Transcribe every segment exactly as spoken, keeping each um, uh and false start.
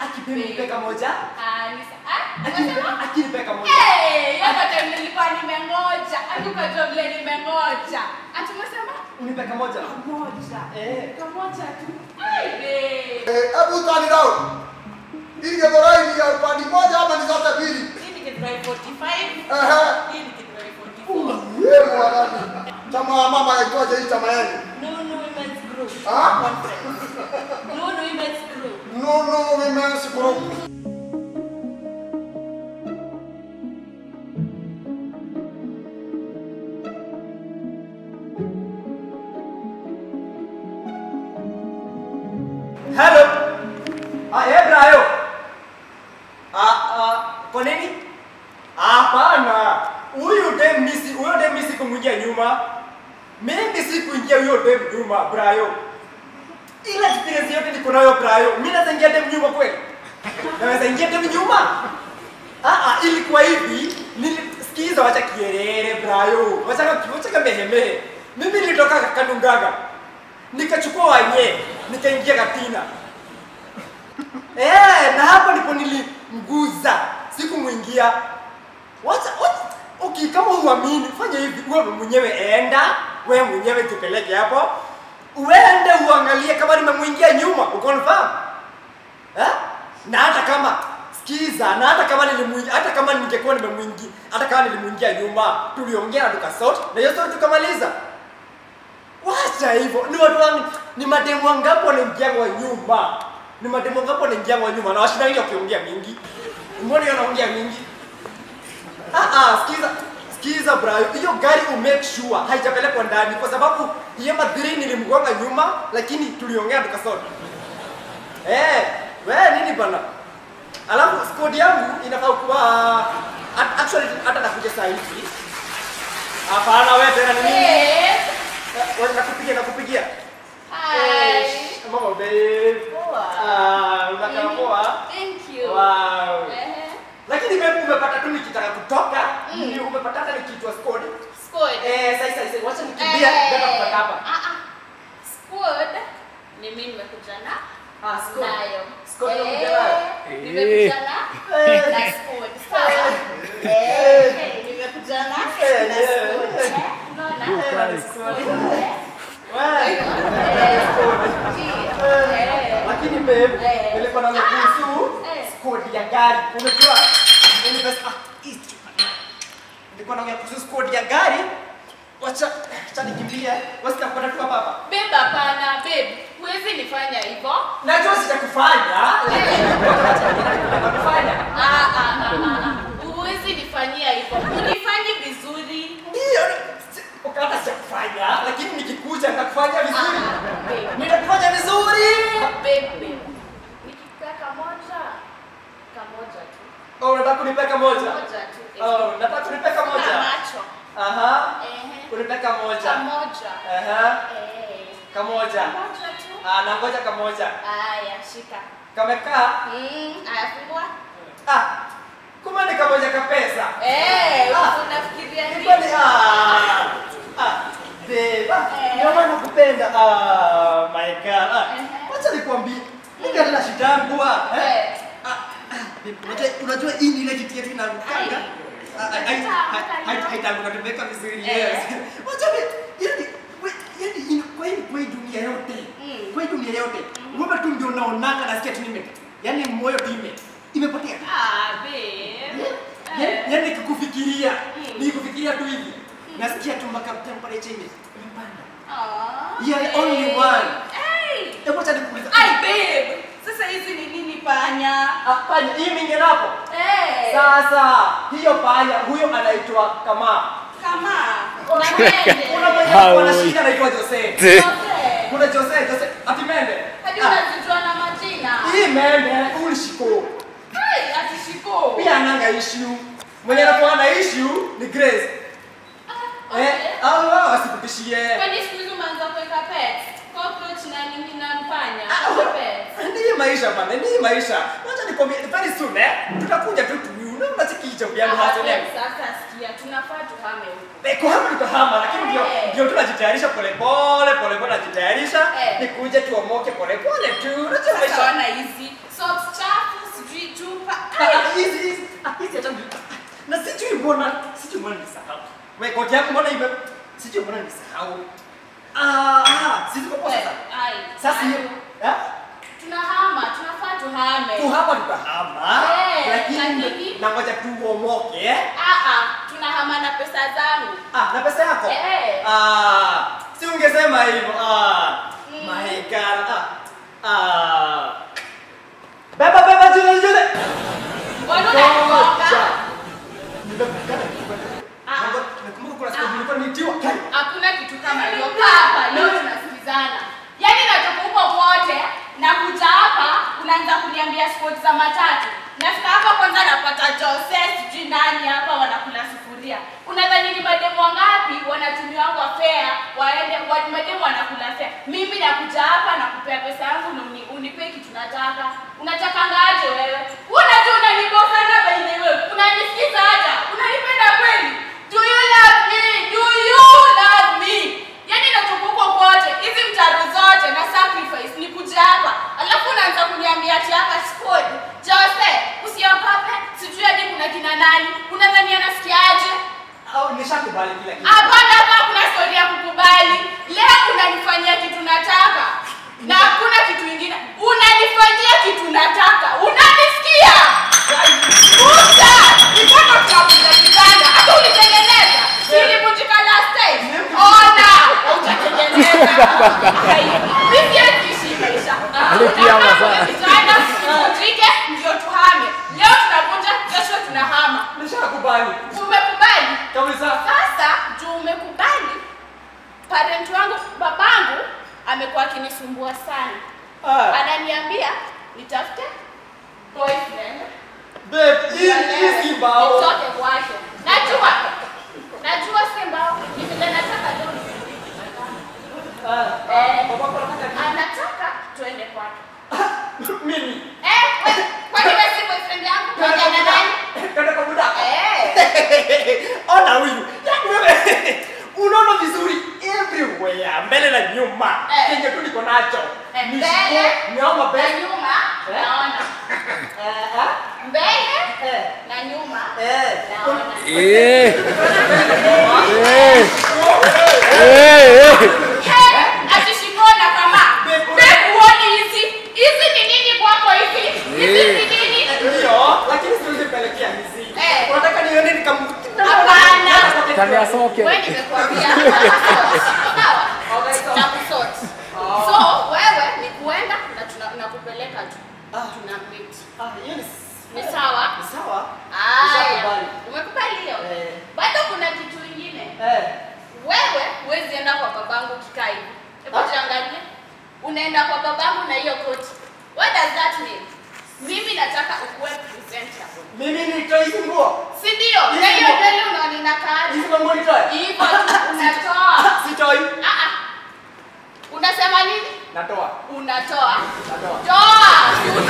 Akipeka moja? Ah, ni ah? Unasema? Akipeka moja. Eh, hapa tena nilikuwa nimengoja. Akukajua vile nimengoja. Ati umesema? Unipeka moja? Moja. Eh. Kamoja tu. Ai babe. Eh, hebu turn it down. Hii geborai ni ya upande moja ama ni zote mbili? Hii ni Kidrai forty-five. Aha. Hii ni Kidrai forty-four. Wewe mwanani. Chama ya mama yaitwaje hii chama yenu? Nunu Women's Group. Ah? Conference. Nunu Women's Group. Nunu Women's Group. Hello. Ah, eh Brayo. Ah, ah, kwa nini? Hapana. Huyu dem misi, huyo dem misi kumwingia nyuma. Mimi si kuingia huyo dem nyuma, Brayo. Ile experience yote niko nayo Brayo. Mimi naweza ingia dem nyuma kweli? Naweza ingia dem nyuma? Ah ah, ilikuwa hivi, nilisikiza wacha kierere Brayo. Wacha wacha kamehemehe. Mimi nilitoka Kanungaga. Nikachukua wanye, nikaingia Katina. Eh, na hapo ndipo nilimguza. Sikumuingia. Wacha wacha. Okay, kama uamini, fanya hivi, wewe mwenyewe enda, wewe mwenyewe tupeleke hapo. Uende uangalie kama nimemuingia nyuma, ukonfirm? Eh? Na hata kama sikiza, na hata kama nilimuingia, hata kama ningekuwa nimemuingia, hata kama nilimuingia nyuma, tuliongea na tukasort, na hiyo story tukamaliza. Wacha hivyo. Ni watu wangu, ni mademu wangapi wanaingia kwa nyuma? Ni mademu wangapi wanaingia kwa nyuma? Na washinda nini wakiongea mingi? Mbona wanaongea mingi? Ah ah, sikiza. Sikiza Brayo. Hiyo gari u make sure haijapelekwa ndani kwa sababu hiyo madhiri nilimgonga nyuma lakini tuliongea tukasort. Eh, wewe nini bana? Alafu squad yangu inafaa kuwa actually hata nakuja saa hizi. Hapana wewe tena ni nini? Eh. Wewe nakupigia nakupigia. Hi. Mama babe. Poa. Ah, unakaa poa. Thank you. Wow. Eh. Lakini babe umepata tu nikitaka kutoka, ni umepata hata nikiitwa squad. Squad. Eh, sasa sasa wacha nikimbia ndio kupata hapa. Ah ah. Squad. Ni mimi nimekuja na Ah, squad. nayo. Squad Eh, nimekuja nayo. Nimekuja na Eh. na squad. Sawa. Eh, nimekuja na Eh, na yeah. squad. Eh, unaona? Eh, squad. Eh. Wewe. Lakini babe, nilikuwa na kuhusu squad ya gari. Unajua? Unajua ah, hicho. Nilikuwa naongea kuhusu squad ya gari. Wacha acha nikimbie. Wacha kupata tu hapa hapa. Babe, hapana, babe. Huwezi nifanya hivyo. Najua sitakufanya. Sitakufanya. Ah ah ah ah. Huwezi nifanyia hivyo. Unifanye vizuri. Ndio. Ukata sitakufanya, lakini nikikuja nitakufanya vizuri. Ah, babe. Nitakufanya vizuri. Babe, babe. Nikikaa kamoja. Kamoja tu. Oh, unataka kunipeka moja? Moja tu. Oh, nataka kunipeka moja. Na macho. Aha. Ehe. Kunipeka moja. Kamoja. Aha. Eh. Kamoja. Kamoja tu. Ah, na ngoja kamoja. Aya, shika. Kamekaa. Mm, aya fungua. Ah. Kuma ni kamoja ka pesa. Eh, Ah. unafikiria nini? Kwani ah. Ah. Beba. Eh. Ndio maana nakupenda. Ah, my God. Ah. Ehe. Wacha nikwambie. Mimi hata shida yangu ah. Eh. Eh. Ah. ah, babe, Unajua unajua hii ni ile kitu yetu inarukanga. Haitaanguka tumeweka vizuri. Yes. Wacha yani yani kwa hii kwa hii dunia yote. Kwa hii dunia yote. Wewe tu ndio unaonanga nasikia tu nime. Yaani moyo tu ime. Imepotea. Ah, babe. Yaani yaani nikikufikiria, nikikufikiria tu hivi. Nasikia tu mpaka temperature ime imepanda. Ah. You are the only one. Hey. Hebu acha nikuulize. Ai, babe. Sasa hizi ni nini panya? Ah, panya hii mingine hapo. Eh. Sasa hiyo panya huyo anaitwa kama. Kama. Na mende. Kuna mmoja anashika anaitwa Jose. Jose. Kuna Jose, Jose ati mende. Hadi unazijua na majina. Hii mende ulishiko. Hai, ati shiko. Pia ananga issue. Mwenye anakuwa na issue ni Grace. Ah, Eh, okay. au wao wasikutishie. Kwani siku hizi umeanza kuweka pets? Cockroach na nini na mpanya? Ah, Kwa pets. Ni maisha bana, ni maisha. Wacha nikwambie very soon eh. Tutakuja tu tu. Unaona sikicho vyangu Ah, hapo leo. babe, sasa sikia, tunafaa tuhame huko. Eh, kwa hapo tutahama lakini ndio Eh. ndio tunajitayarisha pole pole pole pole tunajitayarisha Eh. nikuje tuomoke pole pole tu. Unajua Sasa maisha. wana hizi socks chafu Wewe koti yako mbona ime sijui mbona nisahau. Ah, ah, sisi tuko sasa. Ai. Sasa hiyo, eh? Tunahama, tunafaa tuhame. Tu hapa tutahama. Eh, Lakini lakini- na ngoja tuomoke, eh? Ah ah, tunahama na pesa zangu. Ah, na pesa yako? Eh. Ah, si ungesema hivyo. Ah, Mm. my God. Ah. Ah. Beba beba jule jule. Mbona unanigonga? Ah. Nakumbuka kuna siku nilikuwa nitiwa kali. Hakuna kitu kama hiyo. Kaa hapa leo tunasikizana. Yaani natoka huko wote na kuja hapa unaanza kuniambia sport za matatu. Nafika hapa kwanza napata Jose sijui nani hapa wanakula sufuria. Unadhani ni mademu wangapi wanatumiwa kwa fare waende wa mademu wanakula fare. Mimi nakuja hapa na kupea pesa yangu na uni, unipe kitu nataka. Unataka ngaje wewe? Unajua unanibosa na by the way. Unanisikiza hata. Unanipenda kweli? Do you love me? Do you love me? Yaani natoka huko kote, hizi mtaro zote na sacrifice ni kuja hapa. Alafu unaanza kuniambia ati hapa squad. Jose, usiogope. Sijui hadi kuna kina nani. Unadhani anasikiaje? Au nishakubali kila kitu. Hapana, hapa kuna story ya kukubali. Leo unanifanyia kitu nataka. Na hakuna kitu kingine. Unanifanyia kitu nataka. Unanisikia? Kuja! Nipaka kuabuza kitanda. Hata ulitengeneza. Nilivunjika last time. Ona! Utatengeneza. Hai. Mimi haishi maisha. Alikiama sana. Kitanda, tuvunjike, ndio tuhame. Leo tunavunja, kesho tunahama. Nishakubali. Umekubali? Kabisa. Sasa juu umekubali, parent wangu babangu amekuwa akinisumbua sana. Ah. Ananiambia nitafute boyfriend. Babe, hii hii si mbao. Nitoke kwake. Najua. Najua si mbao. Ni vile nataka leo. Ah. Eh, Baba kwa nataka anataka tuende kwake. mimi. Eh, wewe kwani wewe si boyfriend yangu? Tuende na nani? Kanda kwa muda. Eh. Ona huyu. Yaani wewe unaona vizuri everywhere, mbele na nyuma. Eh. Kenye tu niko nacho. Eh, Ni mbele, shiko, nyuma Na mbele. nyuma Eh? naona. Eh, ah. Mbele Eh. na nyuma Eh. naona. Eh. Eh. Eh. Hey, atishikona kama. Babe, uone hizi. Hizi ni nini kwako hivi? Hizi ni nini? Ndio, lakini siwezi pelekea hizi. Eh. Unataka nione nikam Hapana. Tani ya soke. Wewe nimekuambia. Sawa? Takusort. So, wewe ni kuenda na tuna- nakupeleka tu. Tuna meet. Ah, hiyo ni Ni sawa? Ni sawa. Aya. Nishakubali. Umekubali hiyo? Eh. Bado kuna kitu kingine. Eh. Wewe huwezi enda kwa babangu kikaa hivi. Hebu Ah. jiangalie. Unaenda kwa babangu na hiyo koti. What does that mean? Mimi nataka ukuwe presentable. Mimi nitoe hizi nguo. Si ndio? Na hiyo nywele unaona inakaa Hizi nguo nitoe. hivyo tu unatoa. Sitoi. Ah ah. Unasema nini? Natoa. Unatoa. Natoa. Toa.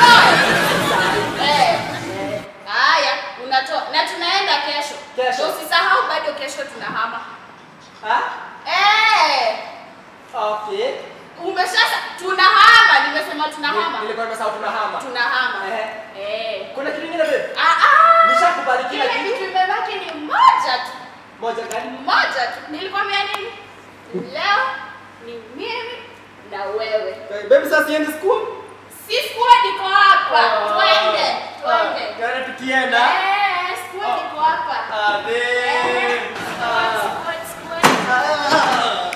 Utoe. Eh. Haya, unatoa. Na tunaenda kesho. Kesho. So usisahau bado kesho tunahama. Ah? Eh. Okay. Umeshasa tunahama, nimesema tunahama. Nilikuwa nimesahau tunahama. Tunahama. Eh. Eh. Kuna kitu kingine babe? Ah ah. Nishakubali kila Kile kitu. kitu imebaki ni moja tu. Moja gani? Moja tu. Nilikwambia nini? Leo ni mimi na wewe. Babe sasa siende school? Si squad iko hapa. Twende. Twende. Kana tukienda. Eh, squad iko hapa. Ah, babe. Eh, Ah. squad, squad. Ah.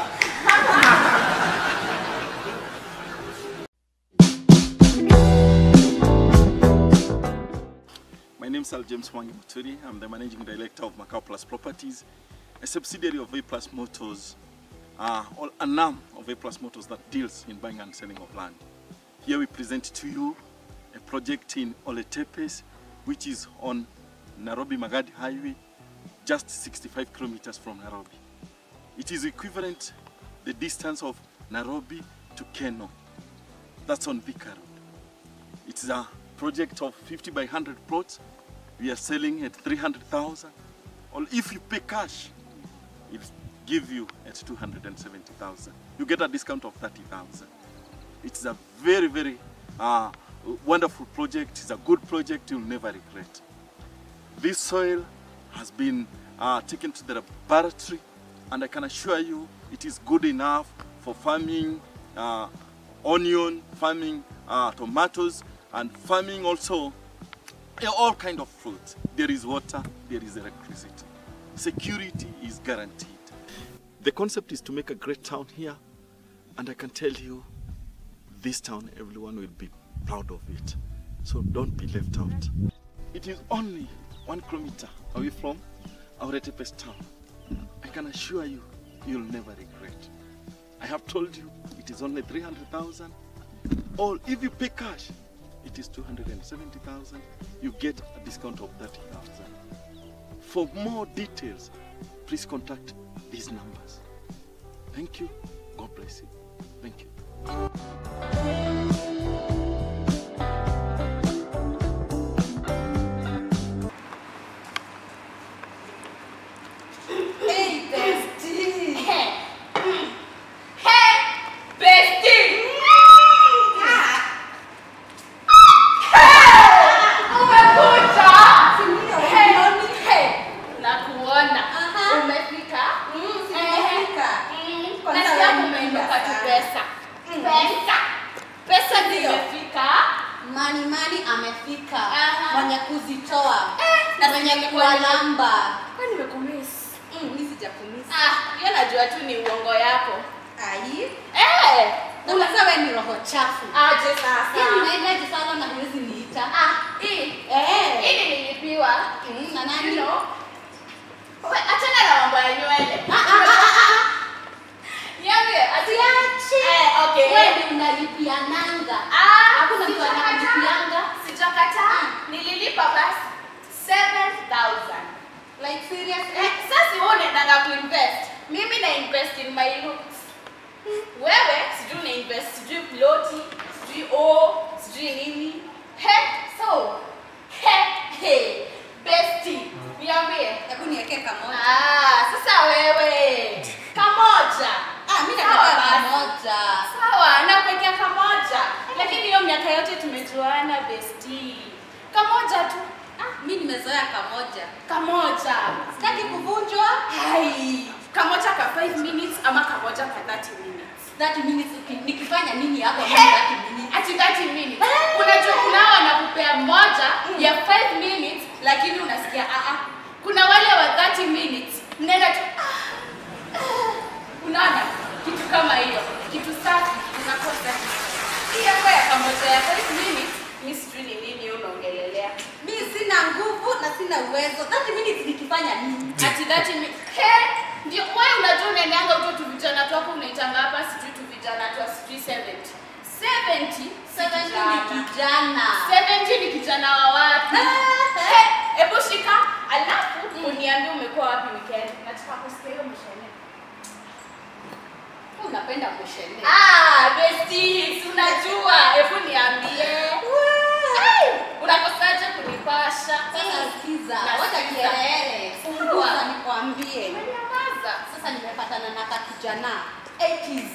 My name is Al James Mwangi Muturi. I'm the managing director of Macau Plus Properties, a subsidiary of A Plus Motors, uh, or an arm of A Plus Motors that deals in buying and selling of land. Here we present to you a project in Ole Tepes, which is on Nairobi Magadi Highway, just sixty-five kilometers from Nairobi. It is equivalent the distance of Nairobi to Keno. That's on Thika Road. It's a project of fifty by one hundred plots. We are selling at three hundred thousand. Or if you pay cash, it give you at two hundred seventy thousand. You get a discount of thirty thousand. It's a very, very uh, wonderful project. It's a good project you'll never regret. This soil has been uh, taken to the laboratory, and I can assure you it is good enough for farming uh, onion, farming uh, tomatoes, and farming also uh, all kind of fruits. There is water, there is electricity. Security is guaranteed. The concept is to make a great town here, and I can tell you, this town, everyone will be proud of it. So don't be left out. It is only one kilometer away from our Aure-Tepes town. I can assure you, you'll never regret. I have told you, it is only three hundred thousand. Or if you pay cash, it is two hundred seventy thousand. You get a discount of thirty thousand. For more details, please contact these numbers. Thank you. God bless you. Thank you. Hey, bestie. Hey. Hey, bestie. Umekuja? Hey. Nakuona. Umefika? Nasikia kumeinuka tu pesa. Pesa. Pesa ndio imefika. Mani mani amefika. Aha. Mwenye kuzitoa. Na Mwenye mwenye kuwalamba. Kwani nimekumiss? Mm, mimi sijakumisa. Ah, hiyo najua tu ni uongo yako. Ai. Eh, Unasema wewe ni roho chafu. aje sasa. Yaani unaendaje sana na huwezi niita? Ah, hii. Eh. Hii nilipiwa. Mm, na nani? You know? Wewe achana na mambo ya nywele. Ah ah ah ah. Niambie, ati Siachi. Eh, okay. Wewe ndio unalipia nanga. Ah, Hakuna mtu sijakataa. analipianga. Sijakataa. Nililipa basi seven thousand. Like serious? Eh, sasa wewe unaenda kuinvest. Mimi na invest in my looks. Wewe sijui una invest sijui ploti, sijui o, sijui nini. He, so. He, he. Bestie. Niambie. Hebu niweke kamoja. Ah, sasa wewe. Kamoja. Ah, mimi Sawa nataka basi. kamoja. Sawa, nakuwekea kamoja. Lakini hiyo miaka yote tumejuana bestie. Kamoja tu. Ah, mimi nimezoea kamoja. Kamoja. Sitaki kuvunjwa. Hai. Kamoja ka five minutes ama kamoja ka thirty minutes. thirty minutes uki- nikifanya nini hapo He, thirty minutes? ati thirty minutes. Unajua kunao wanakupea moja ya five minutes lakini unasikia a a. Kuna wale wa thirty minutes. Mnaenda tu ah, ah. Unaona kitu kama hiyo. Kitu safi unakosa. Hiyo kwa ya kamoja ya five minutes ni sijui ni nini unaongelelea. Mimi sina nguvu na sina uwezo. thirty minutes nikifanya nini? Ati thirty minutes. He, ndio wewe unajua unaendanga uto tu vijana tu hapo unaitanga hapa sijui tu vijana tu sijui seventy. seventy seventy ni kijana. seventy ni kijana wa wapi? Ah, He, hebu shika alafu uniambie umekuwa wapi weekend. Nataka kusikia hiyo mshene. Unapenda kushele. Ah, bestie, si unajua. Hebu niambie. Ai, unakosaje kunipasha? Sasa sikiza. Nasikiza. Wacha kielele. Fungua. Sasa nikwambie. Nyamaza. Sasa nimepatana na kakijana. eighties.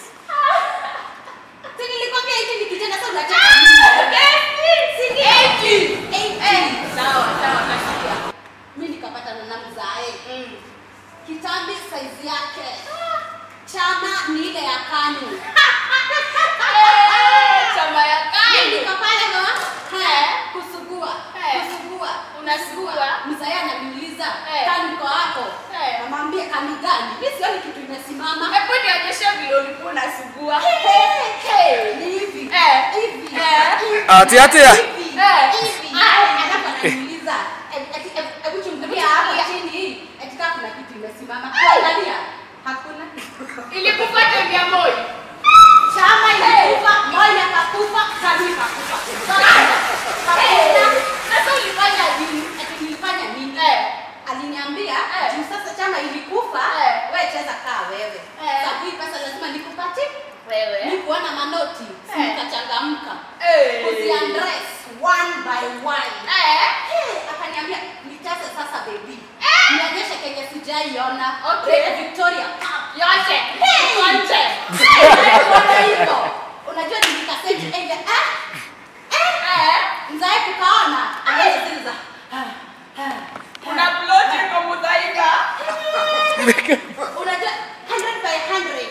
Si nilikwambia hichi ni kijana sasa unataka nini? eighty. eighty. Sawa, sawa, nasikia. Mimi nikapatana na mzae. Mm. Kitambi size yake. Chama ni ile ya KANU. Eh, chama ya Mimi KANU. niko pale no? Eh. Kusugua. Eh. Kusugua. Unasugua? Mzae ananiuliza, Eh. KANU iko hapo. Eh. Namwambia KANU gani? Mimi sioni kitu imesimama. Hebu nionyeshe vile ulikuwa unasugua. Hey, ni hivi. Eh. Hivi. Eh. Hivi. Ati ati ya. Hivi. Eh. Hivi. Ah. Alafu ananiuliza, "Eti- eti- eti- hebu chungulia hapo chini. Eti kama kuna kitu imesimama." Angalia. Hakuna. Ilikufa tembea moyo. Chama ilikufa, moja akakufa, KANU ikakufa. Hakuna. Sasa ulifanya nini? Eti nilifanya nini? Eh. Aliniambia, Eh. "Juu sasa chama ilikufa, Eh. wewe cheza kaa wewe." Eh. Sababu hii pesa lazima nikupatie. Wewe. Nikuona manoti, si Eh. nikachangamka. Eh. Kuziandress one by one. Eh. Hey, akaniambia nicheze sasa baby. Eh. Nionyeshe kenye sijaiona. Okay. Lake Victoria Cup. Yote. Hey. Yote. Unaona hivyo? Unajua nilikaseti ile ah Eh. mzae kukaona. Anasikiliza. Kuna ploti kwa mudhaika. Unajua hundred by hundred.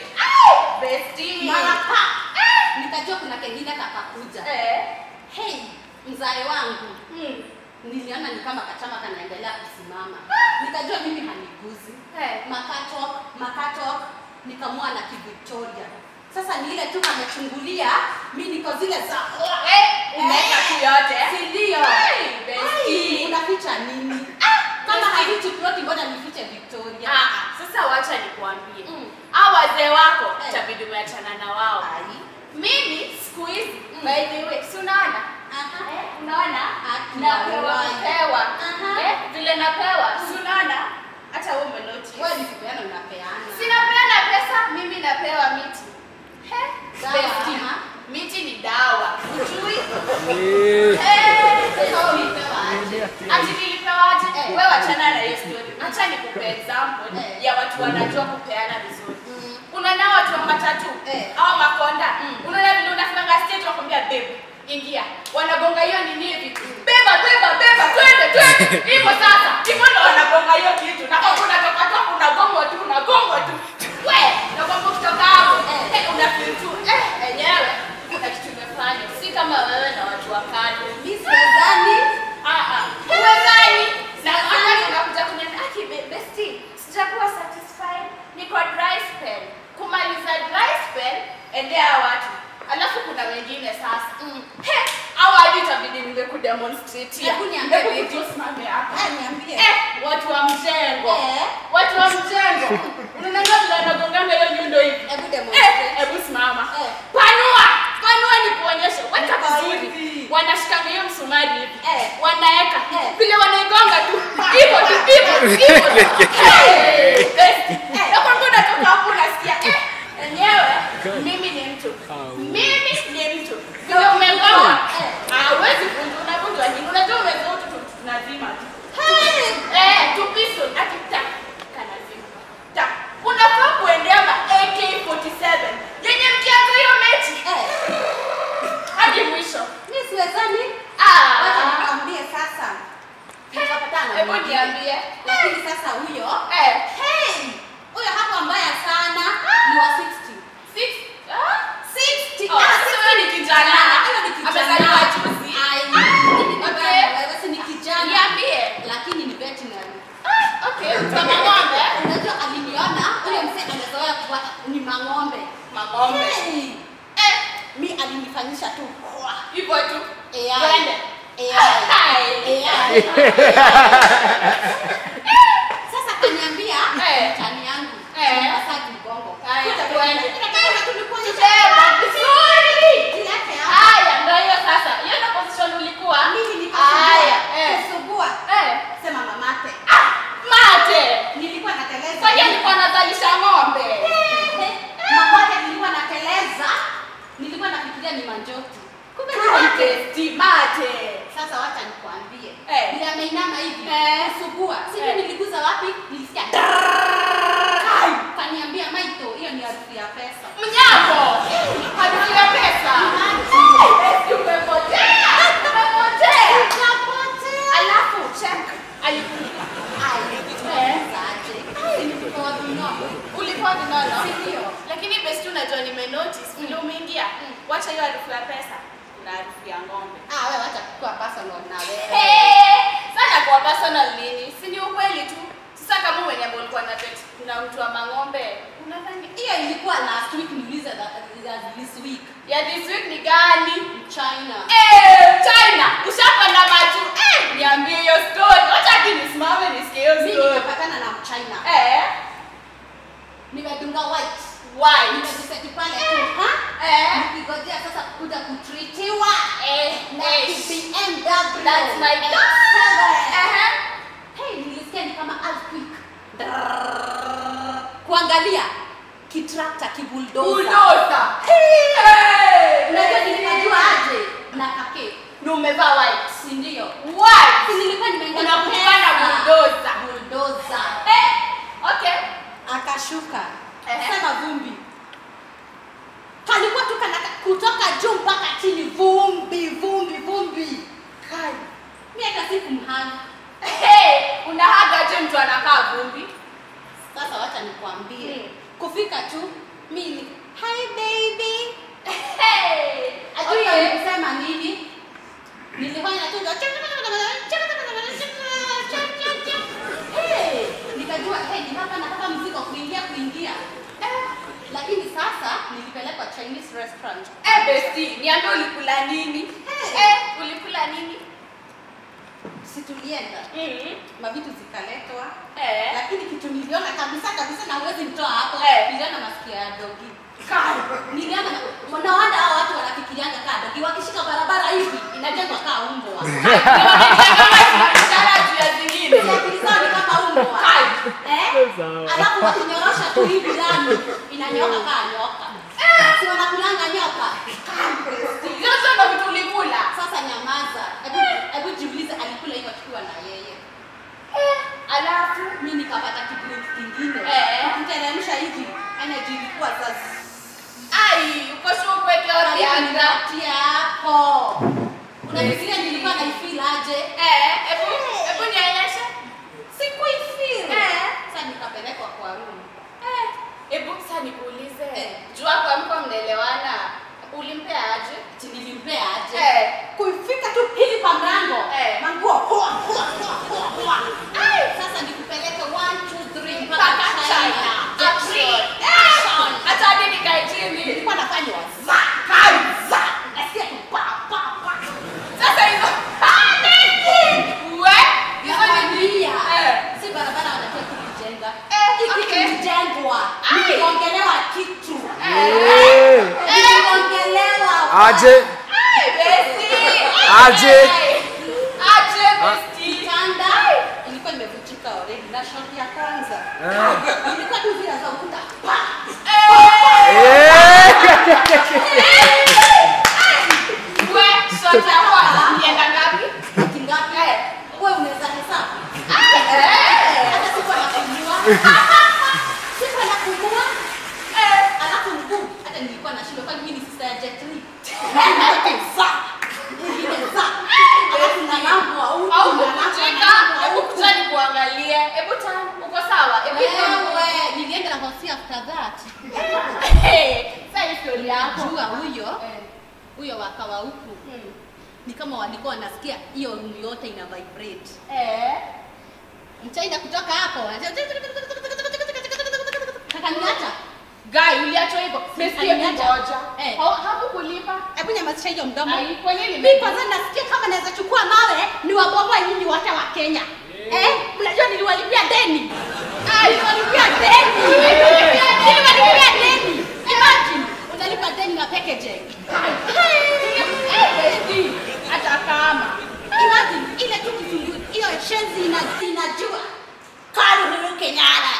Bestie. Mara pa. Nikajua kuna kengine kakakuja. Eh. Hey, mzae wangu. Hmm. Niliona ni kama kachama kanaendelea kusimama. Nikajua mimi haniguzi. Eh. Makatok, makatok, nikamua na Victoria. Sasa ni ile tu kamechungulia, mimi niko zile za Eh, umeweka tu yote. si ndio? Hey, bestie. Unaficha nini? Kama hafichi ploti mbona nifiche Victoria? Ah, sasa wacha nikuambie. Mm. Hao wazee wako Eh. itabidi umeachana na wao. Ai. Mimi siku hizi Mm. by the way, si unaona? Aha. Eh, unaona? Aki Napewa walai. kupewa. Aha. Eh, vile napewa. Si unaona? Hata wewe umenotice. Wewe ni kipeana unapeana. Sinapeana pesa, mimi napewa miti. He? Dawa, Bestie. ama? Miti ni dawa. Ujui? Eh. Eh, Sasa ulipewa aje? ati nilipewaje? Eh. Wewe wachana na hiyo story. Acha nikupe example Eh. ya watu wanajua kupeana vizuri. Mm. Unaona watu wa matatu Eh. au makonda. Mm. Unaona vile unafika stage wakwambia babe, ingia. Wanagonga hiyo nini hivi? Beba beba beba twende twende. Hivyo sasa. Hivyo ndo wanagonga hiyo kitu. Na kwa kuna toka toka unagongwa tu unagongwa tu. We, na kwa kutoka hapo. Eh. Eh, una feel tu. Eh, enyewe kuna kitu umefanya. Si kama wewe na watu wa kando. Mimi sidhani. Ah ah. Uwezani. Na hata unakuja kuniambia ati be- bestie, sijakuwa satisfied. Niko dry spell. Kumaliza dry spell endea watu. Alafu kuna wengine sasa. Mm. He, hawa hadi itabidi ningekudemonstrate. Hebu niambie Hebu vitu. tusimame hapa. Eh, niambie. Eh, watu wa mjengo. Eh. Watu wa mjengo. Unaona vile wanagongana hiyo nyundo hivi. Hebu Eh, demonstrate. hebu simama. Eh. Panua. Panua ni kuonyesha. Weka Niko vizuri. hivi. Wanashikanga hiyo msumari hivi. Eh. Wanaeka. Eh. Vile wanaigonga tu. Hivyo tu, hivyo, hivyo tu. Hey, bestie. Na kwa mbona toka hapo unasikia eh enyewe mimi ni mtu. Mimi ni mtu. Vile umegonga. Eh. Hawezi kunja unavunjwa nini? Unajua umezao tu tunazima tu. Hey. Eh, tupiso ati ta kanazima. Ta. Unafaa kuendea ma A K forty-seven. Yenye mkianza hiyo mechi Eh. hadi mwisho. Mimi siwezani. Ah. Wacha nikwambie sasa. Tutapatana. Hebu niambie. Lakini sasa huyo, Eh, hey, huyo hapo mbaya sana ni wa sixty. six. Ah? sixty. Oh, sasa wewe ni kijana. Huyo ni kijana. Amezaliwa juzi. Ai, mimi ni Okay. bado, wewe si ni kijana. Niambie. Lakini ni veterinary. Ah, okay. Kama ng'ombe. Unajua aliniona, huyo mzee amezoea kuwa ni mang'ombe. Mang'ombe. Hey. Eh, Mi alinifanyisha tu. hivyo tu. A I. Twende. A I. Hai. A I. Sasa kaniambia Eh. mtani yangu. Eh. Masaji mgongo. Haya, Kuja twende. Nataka tulikuwa Sema vizuri. Ilete hapa. Haya, ndio hiyo sasa. Hiyo ndio position ulikuwa. Mimi niko Haya, eh. kusugua. Eh. Sema mamate. Ah, mate. Nilikuwa nateleza. Kwani alikuwa anazalisha ng'ombe? Eh, mamate nilikuwa nateleza. Nilikuwa nafikiria ni manjoti. Kumbe ni mate. Mate, mate. Sasa wacha nikwambie. Eh. Bila ameinama hivi. Eh. Kusugua. Sijui Eh. niliguza wapi? Nilisikia. Ai, kaniambia Maito, hiyo ni harufu ya pesa. Mnyako. Harufu ya pesa. Basi umepotea. Umepotea. Kapote. Alafu check. Alikulipa. Ai, Eh. saje. Ai, nilikuwa vinono. Ulikuwa vinono. Si ndio? Lakini best unajua nimenotice vile umeingia. Wacha hiyo harufu ya pesa. Kuna harufu ya ng'ombe. Ah, wewe wacha kuwa personal na wewe. Eh, sana kwa personal nini? Si ni ukweli tu. Sasa kama mwenye ambao ulikuwa na bet kuna mtu wa mang'ombe. Unadhani Hiyo ilikuwa last week niulize that that this week. ya this week ni gani? China. Eh, China, ushapanda macho. Eh, niambie hiyo story. Wacha hadi nisimame nisikie hiyo Mimi story. nikapatana na Mchina. Eh, Nimedunga white. white. Nimejiseti pale tu. Ha? Eh, Nikigojea sasa kuja kutritiwa. eh, Na eh. B M W. That's my X God. seven. Eh, Hey, nilisikia ni kama earthquake. Drrrr. Kuangalia kitrakta kibuldoza. bulldozer. Hey! Unajua Eh, nilikajua aje na kake. na umevaa white. Si ndio? White. Si nilikuwa nimeenda Unakutana na pesa. bulldozer. Bulldozer. Eh, okay. Akashuka. Ehe. Sema vumbi. Kalikuwa tu kana kutoka juu mpaka chini vumbi, vumbi, vumbi. Kai. Mimi hata sikumhanga. Hey, unahaga je mtu anakaa vumbi? Sasa nikwambie. Hmm. Kufika tu mimi, "Hi baby." Hey. Ajui Okay. alisema nini? Nilifanya tu hey, nikajua hey, ni hapa nataka mzigo kuingia kuingia. Eh, lakini sasa nilipelekwa Chinese restaurant. Eh, bestie, niambie ulikula nini? Hey. Eh, ulikula nini? Si tulienda. Mhm. Mavitu zikaletwa. Eh. Lakini kitu niliona kabisa kabisa na huwezi mtoa hapo. Eh. Niliona masikio ya dogi. Kai. Niliona na wanda hao watu wanafikirianga kaa dogi wakishika barabara hivi inajengwa kaa umbwa. Ishara juu ya zingine. Siakilizani kama umbwa. Kai. Eh? Alafu wakinyorosha tu hivi lami inanyoka kaa nyoka. Si wanakulanga nyoka. Hizo ndo vitu ulikula. Sasa nyamaza. Hebu hebu jiulize alikula hivyo tukiwa na yeye. Eh, alafu Mimi nikapata kidrink kingine. Eh. Nikiteremsha hivi energy ilikuwa sasa. ai, uko sure kweke odi anga. Tia hapo. Unafikiria nilikuwa naifeel aje? Eh, hebu hebu nionyeshe. Sikuifeel. Eh. Sasa nikapelekwa kwa room. Eh, hebu sasa nikuulize. Eh. Jua kwa mko mnaelewana. Ulimpea aje? Ati nilimpea aje? Eh. Kuifika tu hivi kwa mlango. Eh. Manguo hoa hoa hoa hoa. Ai, sasa nikupeleke one two three mpaka Mpaka China. China. Action. Eh. Action. Hata hadi nikae chini. Nilikuwa nafanywa za kai za. Nasikia tu pa pa pa. Sasa hizo. Ah, Messi! We, hizo ni Nakwambia. Eh. Si barabara wanataka kujenga. Eh, Hiki okay. kilijengwa. Ai. Nikiongelewa kitu. Eh. Nikiongelewa. Aje. Ai, Messi! Aje. Aje, Messi! Kitanda ilikuwa imevunjika already na shot ya kwanza. Ah. Ilikuwa tu vile za ukuta. Pa! Eh. We, shot ya kwanza, nienda ngapi? Ati ngapi? Wewe unaweza hesabu. Eh. Hata sikuwa napumua. Sikuwa napumua. Alafu mguu hata nilikuwa na shida kwani mimi ni sister ya Jet Li. Za. Ingine za. Alafu na lambo au Au kukujika, hebu kucha nikuangalie. Hebu tano, uko sawa? Hebu wewe nilienda na hosi after that. Hey, sasa hii story yako. Jua huyo Eh. huyo wakawa huku Hmm. ni kama walikuwa wanasikia hiyo room yote ina vibrate. Eh. Mchaina kutoka hapo. Kakaniacha. Guy, uliachwa hivyo. Messi, hebu Aliniacha. ngoja. Eh. Ha- Hakukulipa. Hebu nyamazisha hiyo mdomo. Ai, kwa nini? Mimi kwanza nasikia kama naweza chukua mawe ni wabomoe nyinyi wote wa Kenya. Eh? Mnajua niliwalipia deni. Ai, Niliwalipia deni. Niliwalipia deni. Imagine unalipa deni na packaging. Eh, Messi, hata kama. Imagine ile tu kifungu hiyo shenzi ina inajua. Kali huyu Kenyana.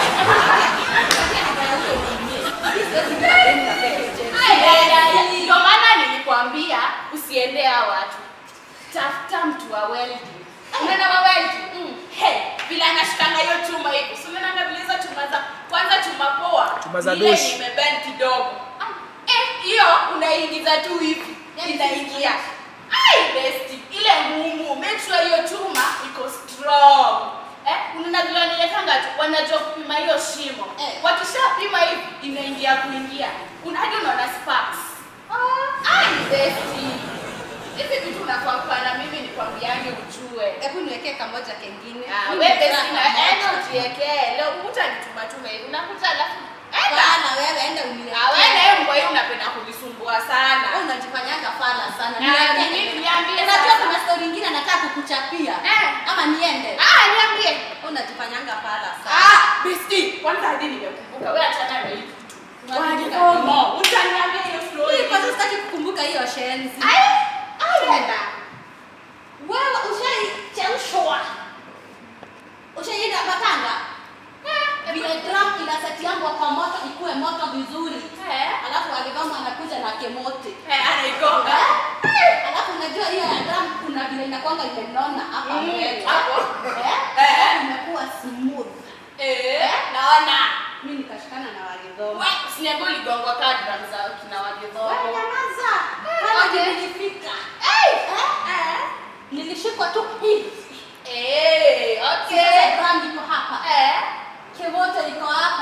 Ai, ndio maana nilikwambia usiende hao watu. Tafuta mtu wa welding. Unaona wa welding? Mm. Hey, vile anashikanga hiyo chuma hivi. Si unaona vile hizo chuma za kwanza chuma poa. Chuma za Ile doshi. imebend kidogo. Ah, eh, hiyo unaingiza tu hivi. Inaingia. Ai, bestie, ile ngumu. Make sure hiyo chuma iko strong. Eh, unaona vile wanawekanga tu wanajua kupima hiyo shimo. Eh. Wakishapima hivi inaingia kuingia. Una hadi unaona sparks. Ah, ai, bestie. Hivi vitu unakwambia na mimi nikwambiange ujue. Hebu niwekee kamoja kengine. Ah, Mimi wewe nimezaa sina kamoja. enda ujiekee. Leo utanituma tuma hivi. Unakuta alafu enda. Bana wewe enda uniwekee. Ah, wewe na yeye mbwa hiyo unapenda kunisumbua sana. Wewe unajifanyanga fala sana. Ah, Niambie. nini, niambie Unajua sasa. kuna story nyingine nataka kukuchapia. Eh. Ama niende. Ah, niambie. Wewe unajifanyanga fala sana. Ah, bestie. Kwanza hadi nimekumbuka. Wewe achana na hiyo kitu. Wajifomo. Utaniambia hiyo story. Hii kwanza sitaki kukumbuka hiyo shenzi. Ai, ai tena. Wewe ushaichemshwa. Ushaienda Batanga? Vile drum inasetiangwa kwa moto ikuwe moto vizuri. Eh. Alafu alivamu anakuja na kemote. Eh, anaigonga. Eh? Alafu unajua hiyo ya drum kuna vile inakuanga imenona hapa Mm, mbele. hapo. Eh? Eh. Imekuwa smooth. Eh, naona. Mimi nikashikana na walidhomo. Wewe usiniambie uligongwa kadra za kina Wewe wadidhomo. nyamaza. Eh, Hapa okay. nilifika. Eh. Eh? Nilishikwa tu hivi. Eh, okay. Sasa drum iko hapa. Eh. Kemote iko hapa.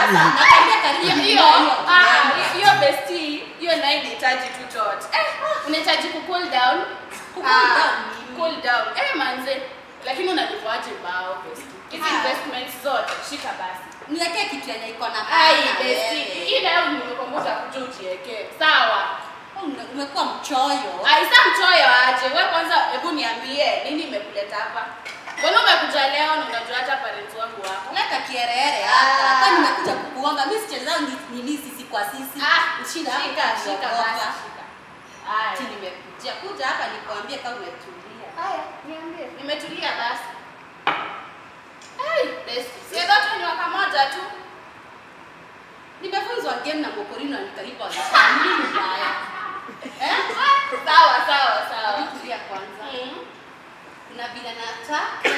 nakwambia karibu Hiyo ah hiyo bestie, hiyo nayo inahitaji tu tot. Eh, unahitaji ku cool down. Ku cool down. Cool down. Eh manze, lakini unalipoaje bao bestie? Hizi investments zote shika basi. Niwekee kitu yenye iko na Ai bestie, hii nayo nimekumbuka kujiwekea. Sawa. Umekuwa mchoyo. Ai sasa mchoyo aje. Wewe kwanza hebu niambie nini imekuleta hapa? Mbona umekuja leo na unajua hata parents wangu wako? Leta kierere hapa. Hata nimekuja kukuomba. Mimi sichezao nini sisi kwa sisi. Ah, Ushinda shika hapa shika basi shika. Haya. Ti nimekuja kuja hapa nikwambie kama umetulia. Haya, niambie. Nimetulia basi. Ai, best. Sio ndoto ni waka moja tu. Nimefunzwa game na Mokorino nikalipa wazee. Nini mbaya? Eh? Sawa, sawa, sawa. Tulia kwanza. Mm. Kuna vile nataka.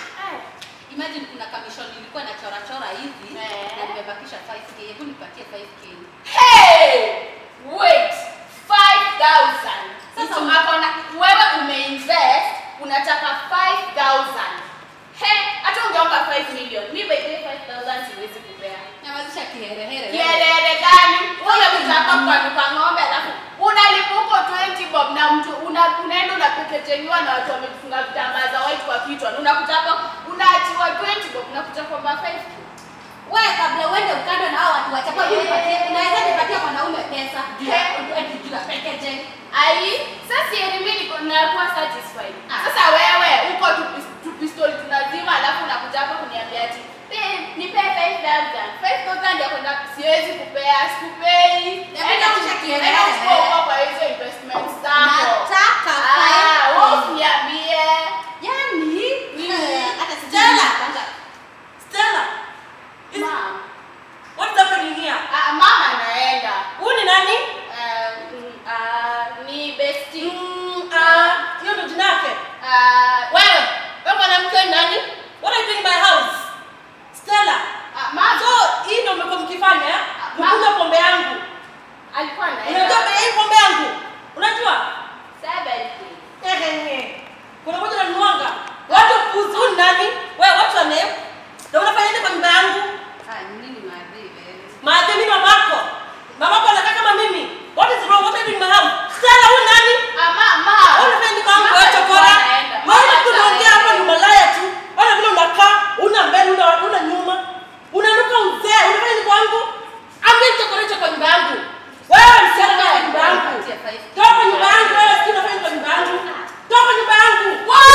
Imagine kuna commission nilikuwa na chora chora hivi Eh. na nimebakisha five K. Hebu nipatie five K. Hey! Wait. five thousand. Sasa Hizo- unakona wewe umeinvest unataka five thousand. Hey, hata ungeomba five million. Mimi by the way five thousand siwezi kupea. Nyamazisha kiherehere. Kielele gani? Wewe unataka kwa duka ng'ombe alafu unalipa huko twenty bob na mtu una unaenda unapekejenywa na watu wamefunga vitambaa za white kwa kichwa. Unakuta hapa unaachiwa twenty bob unakuta kwamba five K. Wewe kabla uende ukando na hao watu wachapa Yeah. nipatie. Unaweza nipatia mwanaume pesa. Yeah. Eti juu ya packaging. Ai, sasa yeye mimi niko nakuwa satisfied. Ah. Sasa wewe uko tu tu pistol tunazima alafu unakuja hapa kuniambia ati "Babe, nipe five thousand." five thousand ya kwenda siwezi kupea, sikupei. Hebu nakusha kielele. Enda uchukue huko kwa hizo investments zako. Nataka Ah, five wewe K. usiniambie. Yaani Mm. hata Stella. sijui. Stella, is, Mom. what's happening here? Ah, mama anaenda. Huyu ni nani? Ah, mm, ah, ni bestie. Mm, ah, hiyo ndo jina yake. Ah, Wewe, wewe mwanamke ni nani? What are you doing in my house? Stella. ah, mama So, hii ndo mmekuwa mkifanya, eh? Mkunywa pombe yangu. alikuwa anaenda. Unajua bei hii pombe yangu? Unajua? seventy. Ehe. Kuna moja nanuanga. Watu puzi huyu ni nani? Wewe watu wa name. Na unafanya nini kwa nyumba yangu? Ah, nini maadhi wewe? Maadhi mimi mamako. Mamako anakaa kama mimi. What is wrong? What are you doing in my house? Stella huyu nani? Ah, mama. Wewe unafanya nini kwangu wewe chokora? Wewe tunaongea hapa ni malaya tu. Ona vile unakaa, una mbele, una una nyuma. Unanuka uzee, unafanya nini kwangu? Ambi chokora hicho kwa nyumba yangu. Wewe msichana kwa nyumba yangu. Toka kwa nyumba yangu wewe, sio unafanya nini kwa nyumba yangu? Toka kwa nyumba yangu.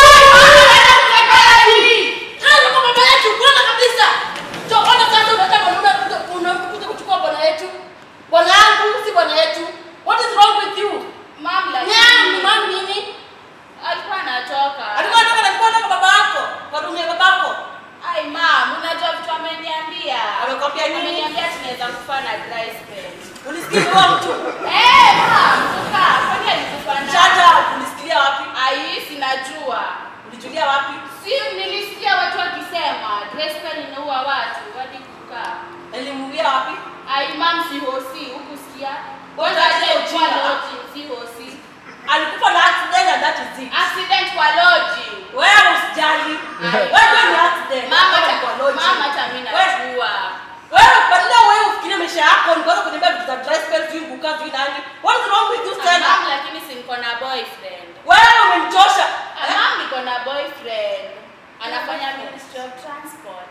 Kaza kwa baba yetu, kuona kabisa. So ona sasa unataka unakuja unakuja kuchukua bwana yetu. Bwana yangu si bwana yetu. What is wrong with you? Mom, lakini- Nyam, mam nini? alikuwa anatoka. Alikuwa anatoka na alikuwa anatoka baba yako, kwa room ya babako. Ai, mom, unajua vitu ameniambia. Amekwambia nini? Ameniambia tunaweza kufa na dry spell. Ulisikia huyo mtu? Eh, mom, kuka, kwani alikufa na- Shata, ulisikia wapi? Ai, sinajua. Ulijulia wapi? Si nilisikia watu wakisema dry spell inaua watu hadi kukaa. Elimuia wapi? Ai, mom, si hosi, hukusikia? What Kwanza are you alikuwa doing? lodging, si hosi. Alikufa na accident and that is it. Accident kwa lodging. Wewe usijali. Wewe ni accident. Mama, Wewe hata- kwa lodging. mama, hata mimi Wewe- najua. Wewe badala wewe ufikirie maisha yako, nikaanza kuniambia vitu za dry spell tu kukaa tu nani? What is wrong with you Stella? Mom, lakini si niko na boyfriend. Wewe umenichosha. Ah, mom, niko na boyfriend. Anafanya Ministry of Transport.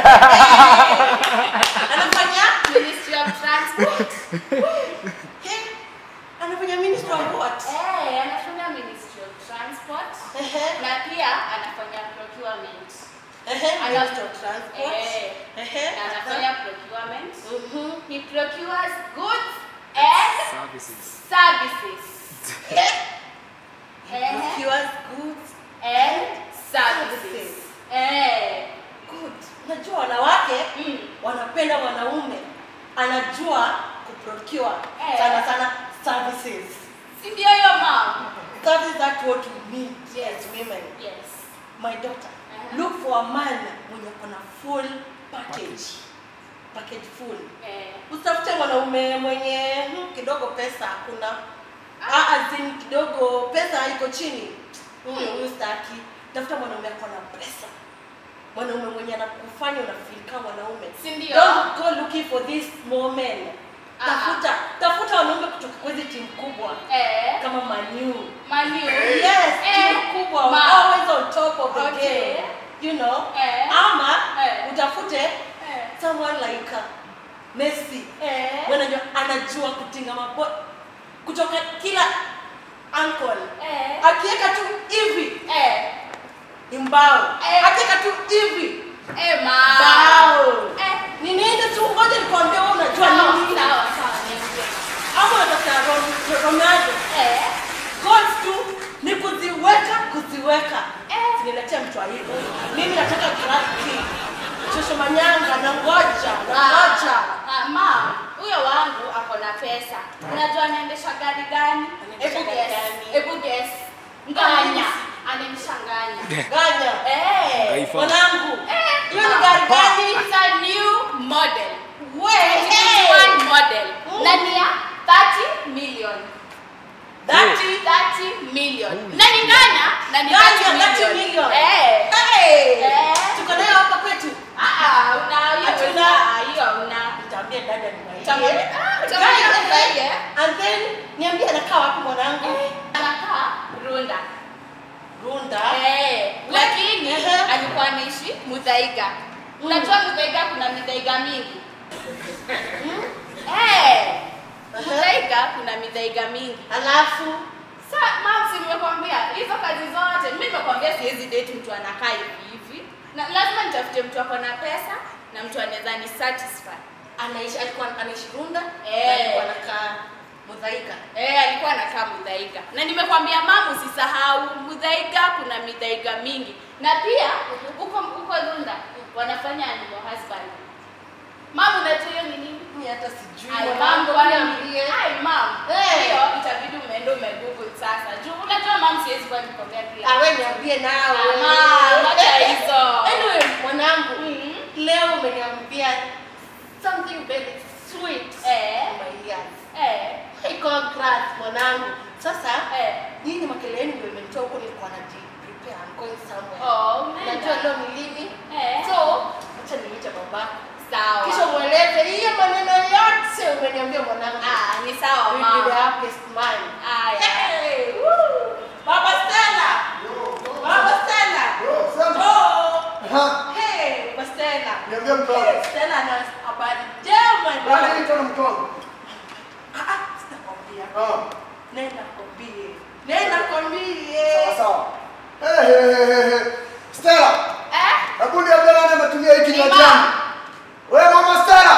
Anafanya? Ministry of Transport. Eh, Anafanya ministry of what? Eh, anafanya Ministry of Transport. Ehe. Na pia anafanya procurement. Ehe, Ana- ministry of transport. Eh, Ehe. na anafanya procurement. Mhm. He procures goods and Services. services. Eh, Eh, procures goods. and services. Eh. Good. Unajua wanawake Mm. wanapenda wanaume anajua kuprocure Eh. sana sana services. Si ndio hiyo mom? Services that what we need as women. Yes. My daughter, Uh-huh. look for a man mwenye kona full package. Package full. Eh. Usitafute mwanaume mwenye hmm, kidogo pesa hakuna. Ah, as in kidogo pesa iko chini. Huyo huyo staki. Tafuta mwanaume ako na pesa. Mwanaume mwenye anakufanya unafeel kama mwanaume. Si ndio? Don't go looking for this moment. Ah. Tafuta, tafuta wanaume kutoka kwa hizi timu kubwa. Eh. Kama Manu. Manu. Yes, Eh. timu kubwa. Ma. Always on top of the Okay. game. You know? Eh. Ama Eh. utafute Eh. someone like uh, Messi. Eh. Wanajua anajua kutinga mapo kutoka kila ankle. Eh. Akiweka tu hivi Eh. imbao. Eh. Akiweka tu hivi Eh, ma. bao. Eh. Ni nini tu ngoja nikwambie wewe unajua Sawa, nini? sawa, sawa, niambie. Ama unatafuta Ron- Ronaldo. Eh. Goals tu ni kuziweka kuziweka. Eh. Niletea mtu wa hivyo. Mimi nataka grafiki. Shosho Manyanga na ngoja, na Ah, ngoja. ah, ma, huyo wangu ako na pesa. Unajua anaendesha gari gani? Anaendesha Hebu gari guess. gani? Hebu guess. Nganya. Anaendesha nganya. Ganya. Eh. Taifa. Mwanangu. Eh. Hiyo ni gari gani? It's a new model. We, It's hey. one model. Mm. Na ni ya thirty million. Thirty. thirty million. Na ni nganya, na ni Nganya, thirty thirty million. Eh. Hey. Eh. Tuko nayo hapa kwetu. Ah, ah, una hiyo Hatuna. una, hiyo una. Nitaambia dada ni Utamwambia- ah, utamwambia nibaie. And then niambie anakaa wapi mwanangu? Anakaa Runda. Runda. Eh, lakini Ehe. alikuwa anaishi Muthaiga. Unajua Muthaiga kuna Muthaiga mingi. Hmm? Eh. Muthaiga kuna Muthaiga mingi. Alafu Sa, mama si nimekwambia hizo kazi zote. Mimi nimekwambia siwezi date mtu anakaa hivi hivi. Na lazima nitafute mtu ako na pesa na mtu anaweza ni satisfy. anaishi alikuwa anaishi Runda. Eh. Na alikuwa anakaa Muthaiga. Eh, alikuwa anakaa Muthaiga. Na nimekwambia mama usisahau Muthaiga kuna Muthaiga mingi. Na pia huko huko Runda wanafanya animal husband. Mama unajua hiyo ni nini? Mimi hata sijui. Ai mwanangu, mama kwani niambie. ai mama. Eh. Hiyo itabidi umeenda umegoogle sasa. Juu unajua mama siwezi kwa nikwambia pia. Ah, wewe niambie nawe. Mama, acha hizo. Anyway, mwanangu, Mhm. leo umeniambia something very sweet. Eh. in my ears. Eh. Hey, congrats mwanangu. Sasa Eh. nyinyi makeleni ndio imenitoa huko, nilikuwa naji prepare, I'm going somewhere. Oh, Najua unaenda. leo ni lini. Eh. So, acha niite babako. Sawa. Kisha mweleze hiyo maneno yote umeniambia mwanangu. Ah, ni sawa We'll be the mama. happiest man. Aya. Hey, woo. Baba Stella. Baba Stella. Yo, sema. Oh. Ha, Hey, Baba Stella. niambie mtoto. Hey, Stella ana habari njema. Nani niko na mtoto? Ah, ah, sitakwambia. Ah, Nenda kwambie. Nenda kwambie. sawa sawa. Hey, hey, hey, hey, hey. Stella, Eh? hebu niambie nani ametumia hii kinywaji Mama. changu? Wewe mama Stella.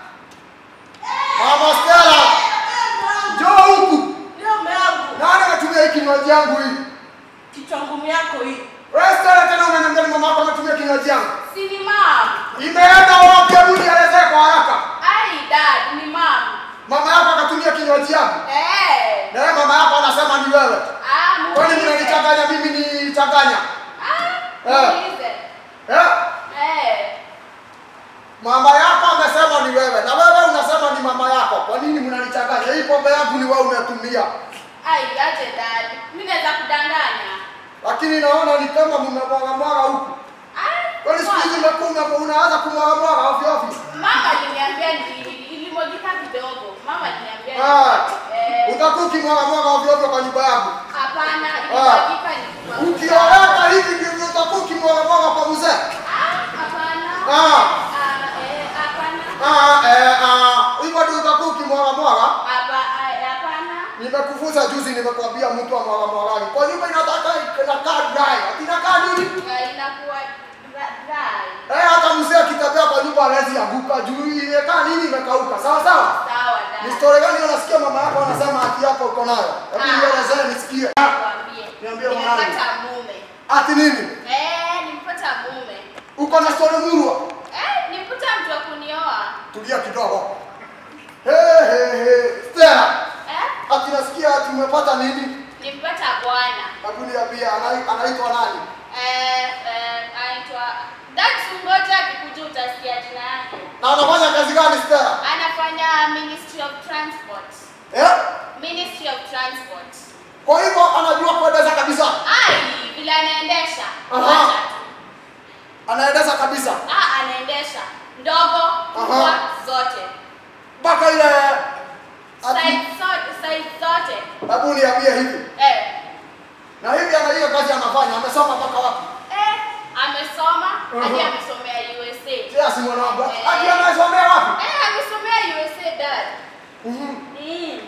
Mama Stella, njoo huku. Ndio mwanangu. Nani ametumia hii kinywaji yangu hii? Kichwa ngumu yako hii. Wewe Stella tena unaniambia ni mama yako ametumia kinywaji yangu. Si ni mama. Imeenda wapi? Hebu nielezee kwa haraka. Ai dad, ni mama. Mama yako akatumia kinywaji yangu. Eh. Na wewe mama yako anasema ni wewe. Ah, Kwani muulize. mnanichanganya mimi nichanganya? Ah, Eh. muulize. Eh? Eh. Mama yako amesema ni wewe na wewe unasema ni mama yako. Kwa nini mnanichanganya? Hii pombe yangu ni wewe unatumia. Ai, aje dad. Mimi naweza kudanganya. Lakini naona ni kama mmemwaga mwaga huku. Ai. Kwani siku hizi umekuwa unaanza kumwaga mwaga ovyo ovyo. Mama aliniambia ni ilimwagika kidogo. Mama aliniambia. Ah. Eh. Utakuwa ukimwaga mwaga ovyo ovyo kwa nyumba yangu. Hapana, ilimwagika ni kwa. Ukioleka hivi ndivyo utakuwa ukimwaga mwaga kwa mzee. Ah, hapana. Ah. Ah, eh, hapana. Ah, eh, ah, hivyo ndio utakuwa ukimwaga mwaga. Hapa, ah, hapana. Nimekufunza juzi, nimekwambia mtu wa mwaga mwagani. Kwa nyumba inataka inakaa dry. Ati inakaa nini? Ah, inakuwa dra- dry. Eh, hata mzee akitembea kwa nyumba hawezi anguka juu imekaa nini imekauka. Sawa sawa? Sawa Ni dad. story gani unasikia mama yako anasema haki yako uko nayo? Hebu Ah. nielezee nisikie. Niambie. Niambie mwanangu. Nimepata mume. Ati nini? Eh, nimpata mume. Uko na story murwa? Eh, nimpata mtu wa kunioa. Tulia kidogo. He he he. Stella, Eh? ati nasikia ati umepata nini? Nimpata bwana. Hebu niambie ana- anaitwa nani? Eh, eh, anaitwa Dad Sungoja, akikuja utasikia jina yake. Na anafanya kazi gani Stella? Anafanya Ministry of Transport. Eh? Ministry of Transport. Kwa hivyo anajua kuendesha kabisa. Ai, vile anaendesha. Aha. Wacha tu. Anaendesha kabisa. Ah, anaendesha. ndogo, kubwa, zote. Mpaka ile Size zote, size zote. Babu niambie hivi. Eh. Na hivi ana hiyo kazi anafanya, amesoma mpaka wapi? Eh, amesoma, hadi amesomea U S A. Je, si mwanangu? Hadi amesomea wapi? Eh, amesomea U S A dad. Mhm. Mm.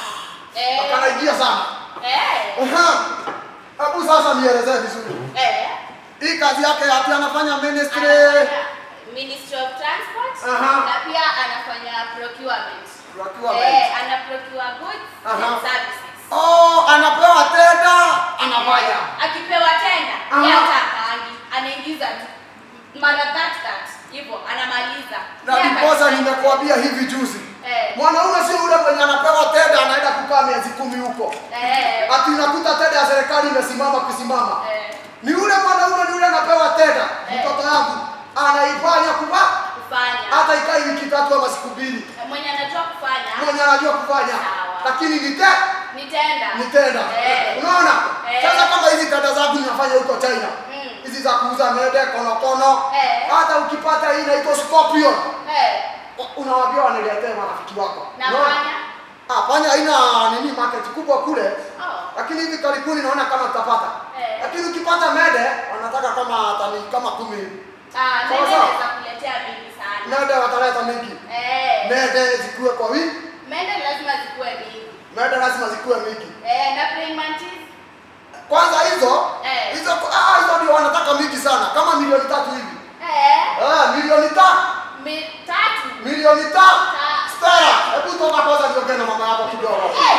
Eh. Akanaingia sana. Eh. Aha. Babu sasa nielezee vizuri. Eh. Hii kazi yake ati anafanya ministry. Anafanya Ministry of Transport. Aha. Na pia anafanya procurement. Procurement. Eh, ana procure goods Aha. and services. Oh, anapewa tenda, anafanya. Akipewa tenda, Aha. yeye atakaangi, anaingiza tu. Mara that that. Hivyo anamaliza. Na Yeye ndiposa akifanya- nimekuambia hivi juzi. Eh. Mwanaume sio yule mwenye anapewa tenda anaenda kukaa miezi kumi huko. Eh. Ati unakuta tenda ya serikali imesimama kusimama. Eh. Ni yule mwanaume ni yule anapewa tenda. Eh. Mtoto yangu anaifanya kuva Kufanya. hata ikai wiki tatu ama siku mbili. Mwenye anajua kufanya. Mwenye anajua kufanya. Sawa. Lakini ni te Nitenda. ni tenda. Eh. Unaona? Eh. Sasa kama hizi tenda zangu ninafanya huko China. Mm. Hizi za kuuza mede kono kono. Eh. Hata ukipata hii inaitwa scorpion. Eh. Unawaambia waniletee marafiki wako. Na Unaona? fanya. Ah, panya haina nini market kubwa kule. Oh. Lakini hivi karibuni naona kama tutapata. Eh. Lakini ukipata mede wanataka kama tani kama kumi hivi. Ah, Sawa, mimi sawa. naweza kuletea mingi sana. Mede wataleta mingi. Eh. Mede zikuwe kwa wingi. Mende lazima zikuwe mingi. Mede lazima zikuwe mingi. Eh, na praying mantis. Kwanza hizo Eh. hizo ah hizo ndio wanataka mingi sana kama milioni tatu hivi. Eh. Ah, milioni tatu. Mi tatu. Milioni tatu. Ta- Stella, hebu toka kwanza niongee na mama yako kidogo. Eh.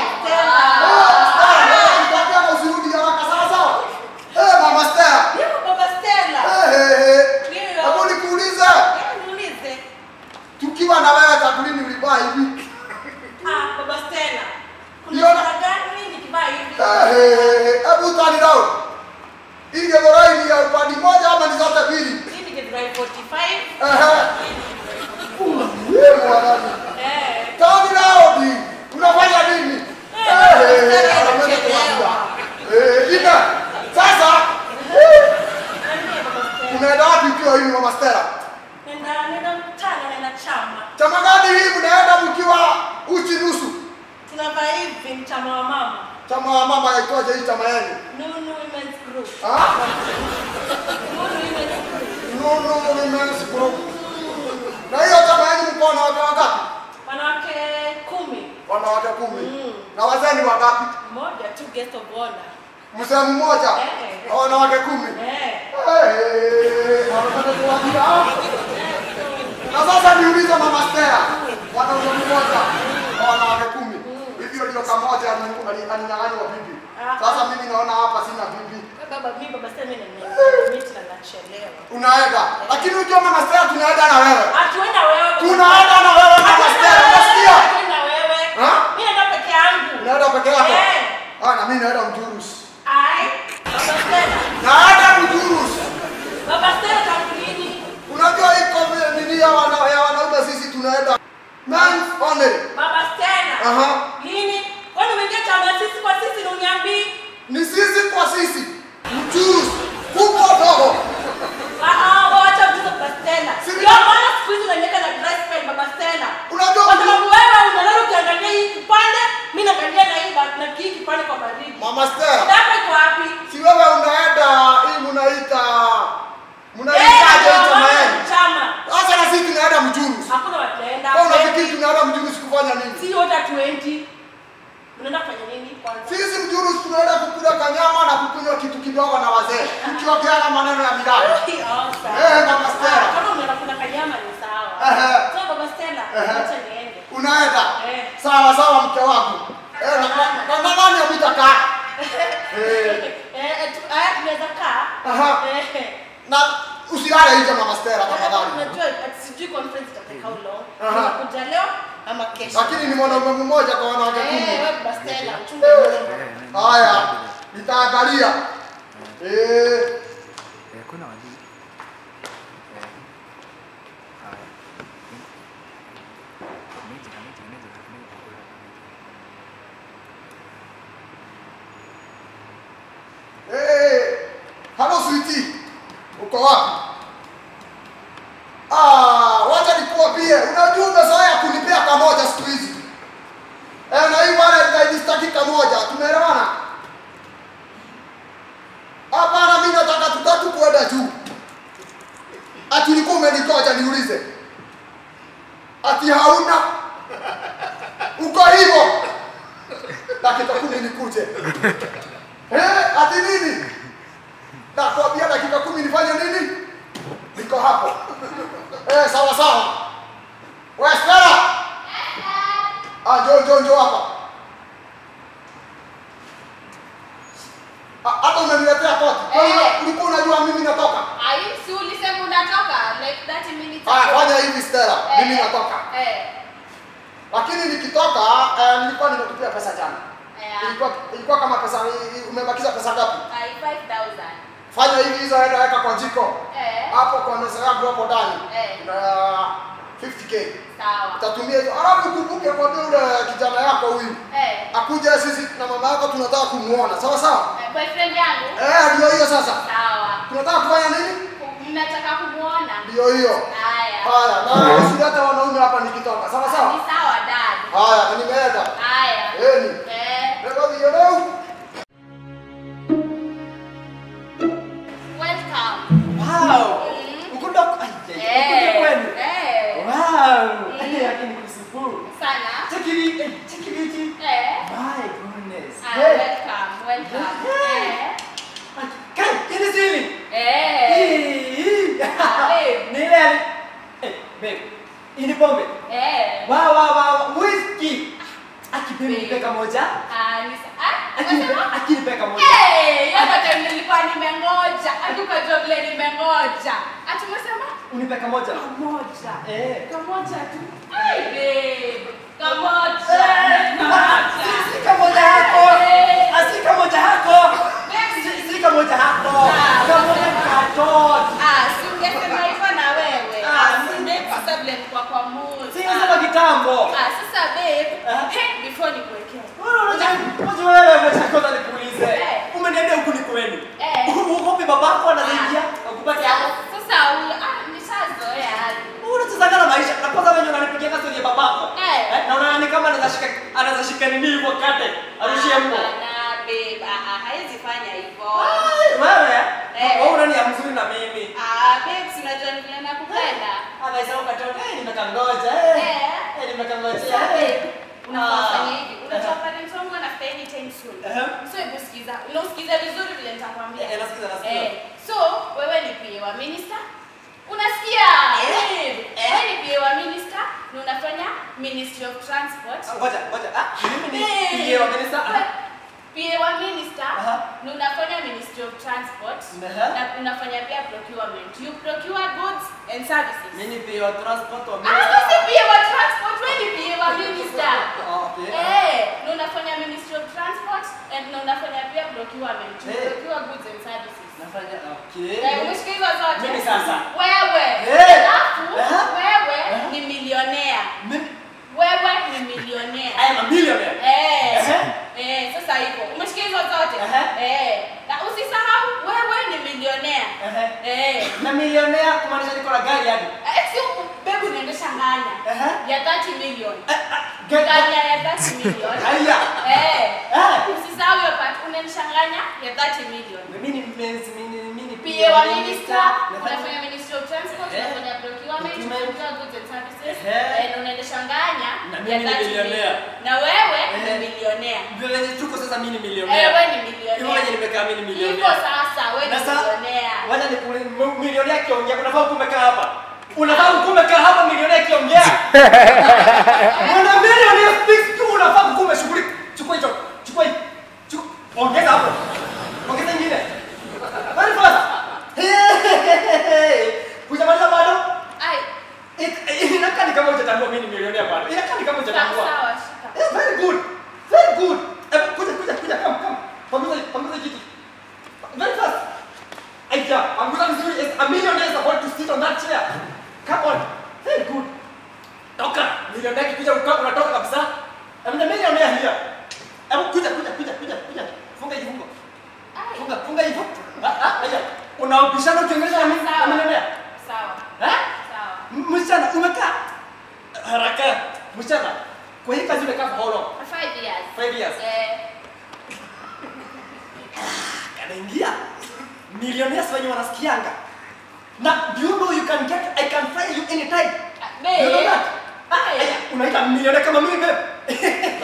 Ah, Stella, nitakwambia na usirudi haraka sawa sawa. Eh, mama Stella. Ndio baba Stella. Eh, eh, eh. Ndio. Hebu nikuulize. Hebu niulize. Tukiwa na wewe takulini ulivaa hivi. Ah, baba Stella. Kuna Ndio. shida gani nikivaa hivi? Eh, eh, eh. Hebu turn it down. Hii geborai ni ya upande mmoja ama ni zote mbili? Hii ni Githurai forty-five. Eh. Wewe mwanangu. Eh. Turn it down. Unafanya nini? Eh, Eh, eh, Stella eh. anachelewa. Eh, Ina. Sasa Ndio baba Stella. unaenda wapi ukiwa hivi mama Stella? Nenda nenda mkutano nenda chama. Chama gani hii mnaenda mkiwa uchi nusu? Tunavaa hivi ni chama wa mama. Chama wa mama yaitwaje hii chama yenu? Nunu Women's Group. Ah? Nunu Women's Group. No, no, women's group. Na hiyo chama yenu mko na watu wangapi? Wanawake kumi. Wanawake kumi. Mm. Na wazee ni wangapi? Mmoja tu guest of honor. Mzee mmoja. Eh. Na wanawake kumi. Eh. Eh, wanataka kuwaambia hapo. Na sasa niulize mama Stella, wanaume mmoja na wanawake kumi. Hivyo ndio kamoja alinyang'anywa bibi. Sasa mimi naona hapa sina bibi. Baba mimi baba Stella mimi na mimi na nachelewa. Unaenda. Lakini unajua mama Stella tunaenda na wewe. Atuenda wewe. Tunaenda na wewe mama Stella, unasikia? Atuenda wewe. Ha? Mimi naenda peke yangu. Unaenda peke yako? Eh. Ah, na mimi naenda Mjurus. Ai. Baba Stella. Naenda Mjurus. Baba Stella tangu lini? Unajua iko nini ya wana ya wanaume sisi tunaenda men's only. Baba Stella. Aha. Lini? Kwani umeingia chama sisi kwa sisi na uniambii? Ni sisi kwa sisi. Mjurus. Kubwa dogo. Ah ah, wacha mtoto Baba Stella. Si- Ndio maana siku hizi unaniweka na dress style Baba Stella. Unajua Kwa sababu wewe unalala ukiangalia hii kipande, mimi naangalia na hii ba- na hii kipande kwa baridi. Mama Stella. Dada iko wapi? Si wewe unaenda hii mnaita mnaita Eh, aje ndio chama maana yenu? chama. Sasa na sisi tunaenda Mjurus. Hakuna wataenda. Kwa unafikiri tunaenda Mjurus kufanya nini? Si yote twenty. Unaenda kufanya nini kwanza? Sisi Mjurus tunaenda kukula kanyama na kukunywa kitu kidogo na wazee. Tukiongea maneno ya milani. Eh, Mama Stella. Kama unaenda kula kanyama ni sawa. Ehe. So Baba Stella, Ehe. acha niende. Unaenda? Eh. Sawa sawa mke wangu. Eh, na na na nani amitakaa? Eh. Eh, tu- haya tunaweza kaa. Aha. Eh. Na usilale nje Mama Stella Unajua tafadhali. ati sijui conference itatake how long. Aha. Unakuja leo ama kesho. Lakini ni mwanaume mmoja kwa wanawake Eh, kumi. wewe Baba Stella, uchunge Mungu. Haya, nitaangalia. Eh, Eh, kuna wali. Eh. Haya. Meja, meja, meja, meja. eh. Hello sweetie. Uko wapi? Ah, wacha Kwa hivyo dakika kumi nikuje. Eh, ati nini? Nakwambia dakika kumi nifanye nini? Niko hapo. Eh, sawa sawa. Wewe Stella. Ah, njoo njoo njoo hapa. Ah, hata unaniletea koti. Kwa hiyo Eh. ulikuwa unajua mimi natoka. Ai, si ulisema unatoka like thirty minutes Ah, ago. fanya hivi Stella. Eh, Mimi natoka. Eh. Lakini nikitoka eh, nilikuwa nimekupia pesa jana. Eh. Ilikuwa ilikuwa kama pesa umebakiza pesa ngapi? Ai, five thousand. Fanya hivi hizo enda weka kwa jiko. Eh. Hapo kwa meza yangu hapo ndani. Eh. Na fifty K. Sawa. Utatumia hizo. Alafu kumbuke kwa yule kijana yako huyu. Eh. Akuja sisi na mama yako tunataka kumuona. Sawa sawa? Eh, boyfriend yangu. Eh, ndio hiyo sasa. Sawa. Tunataka kufanya nini? Mnataka kumuona? Ndio hiyo. Haya. Haya, na usileta wanaume hapa nikitoka. Sawa Ni sawa? sawa dad. Haya, na nimeenda. Haya. Eh, ni. Eh. Ndio hiyo leo. Welcome. Wow. Mm. Ukuta ai. Eh. Ukuta kwenu. Eh. Wow. Mm. Ani yake ni kusifu. Sana. Chekili, eh, chekili. Eh. My goodness. Ah, Hey. welcome. Welcome. Eh. Kai, ini sini. Eh. Ih. Ah, babe. Ni ile. Eh, babe. Ini pombe. Eh. Wow, wow, wow. Whisky. Akipe Babe. nipeka moja. Ah, ni sa- ah, Akinipe, unasema? akinipeka moja. Eh, hiyo time nilikuwa nimengoja. Hadi ukajua vile nimengoja. Ati umesema? Unipeka moja. Kamoja. Eh. Kamoja tu. Ai, babe. Kamoja. Kamoja. Sika moja hako. Eh. Asika moja hako. Babe, Sika moja hako. Ah, Kamoja katot. Ah, si ungesema hivyo na wewe. Ah, Ah, si babe, sasa vile nilikuwa kwa mood. Sika sema kitambo. Ah, sasa babe, Ah. hey, before nikuwekee. Unajua wewe umeshakosa nikuulize. Eh. Umeniambia huku ni kwenu. Eh. Ukopi babako anasaidia akupata hapo. Sasa huyo, ah, nishazoea hadi. Unachezanga na maisha. Na kwanza wewe unanipigia kazi ya babako. Eh. Na unaona kama anaweza shika anaweza shika nini hivyo kate. Arushie mko. Hapana, babe, ah, ah, haiwezi fanya hivyo. Wewe? Eh. Wewe unani ya mzuri na mimi. Ah, babe, si unajua ni vile nakupenda. Anaisema ukatoka, eh nimekangoja. Eh. Eh. Eh nimekangojea. Sasa babe, unafaa Ah. ufanye hivi. Unajua Eh. parents wangu wanafika anytime soon. Eh. So hebu sikiza. Unasikiza vizuri vile nitakwambia. Eh, nasikiza, nasikiza. Eh. So wewe ni P A wa minister. Unasikia? Eh. Babe, wewe ni P A wa minister na unafanya Ministry of Transport. Ngoja, ngoja. Ah, mimi ni Eh. P A wa minister. Ah. P A wa minister Aha. na unafanya Ministry of Transport Aha. na unafanya pia procurement. You procure goods and services. Mimi ni P A wa transport wa Ah, minister. si P A wa transport, wewe ni P A wa minister. Ah, okay. Eh, na unafanya Ministry of Transport and na unafanya pia procurement. You Eh. procure goods and services. Nafanya okay. Eh, umesikia hizo zote? Mimi sasa. Wewe. Eh. Alafu Aha. wewe Aha. ni millionaire. Mimi Wewe ni millionaire. I am a millionaire. Eh. Aha. Eh, sasa hivyo. Umesikia hizo zote? Aha. Eh. Na usisahau wewe ni millionaire. Aha. Eh. Na millionaire kumaanisha niko na gari hadi. Eh, sio baby unaendesha nganya Aha. ya thirty million. Eh, ah, get Nganya ya thirty million. Haya. Eh. Eh. Usisahau hiyo part unaendesha nganya ya thirty million. Mimi ni mimi mimi mimi P A wa minister, Nafanya unafanya Ministry of Transport, Eh. unafanya procurement, Procurement. unafanya goods and services, Eh. eh, na unaendesha nganya Na ya mimi ni thirty millionaire. million. Na wewe ni Eh. millionaire. Vile tuko sasa mimi ni Eh, millionaire. wewe ni Hivyo wenye millionaire. nimekaa mimi ni Hivyo millionaire. sasa wewe ni Na sasa millionaire. wacha nikuulize millionaire akiongea unafaa kumekaa hapa. Unafaa kumekaa hapa millionaire akiongea. Mwana millionaire speaks tu unafaa kukume shughuli. Chukua hicho. Chukua hicho. Chukua. Ongeza hapo. Ongeza nyingine. Very fast. Hujamaliza bado? Ai, It- Inakaa ni kama hujatambua mimi ni millionaire bado. Inakaa ni kama sawa hujatambua. sawa, shika. Yeah, very good. Very good. Eh, kuja kuja kuja come come. Panguza panguza kiti. Very fast. Aija, panguza vizuri. Yes, a millionaire is about to sit on that chair. Come on. Very good. Toka. Millionaire kuja ukaa unatoka kabisa. I'm the millionaire here. Hebu kuja kuja kuja kuja kuja. Funga hiyo funga. Ai, Funga funga hiyo. Ah ah, aija. Unaubishana ukiongelea na mimi sawa. millionaire. Sawa. Eh? Sawa. M- Msichana umekaa haraka. Msichana. Kwa hii kazi umekaa for how long? Five years. Five years. Eh, Kanaingia millionaires wenye wanasikianga na do you know you can get I can fire you anytime. babe. You know that? Babe. Aya, unaita millionaire kama mimi babe.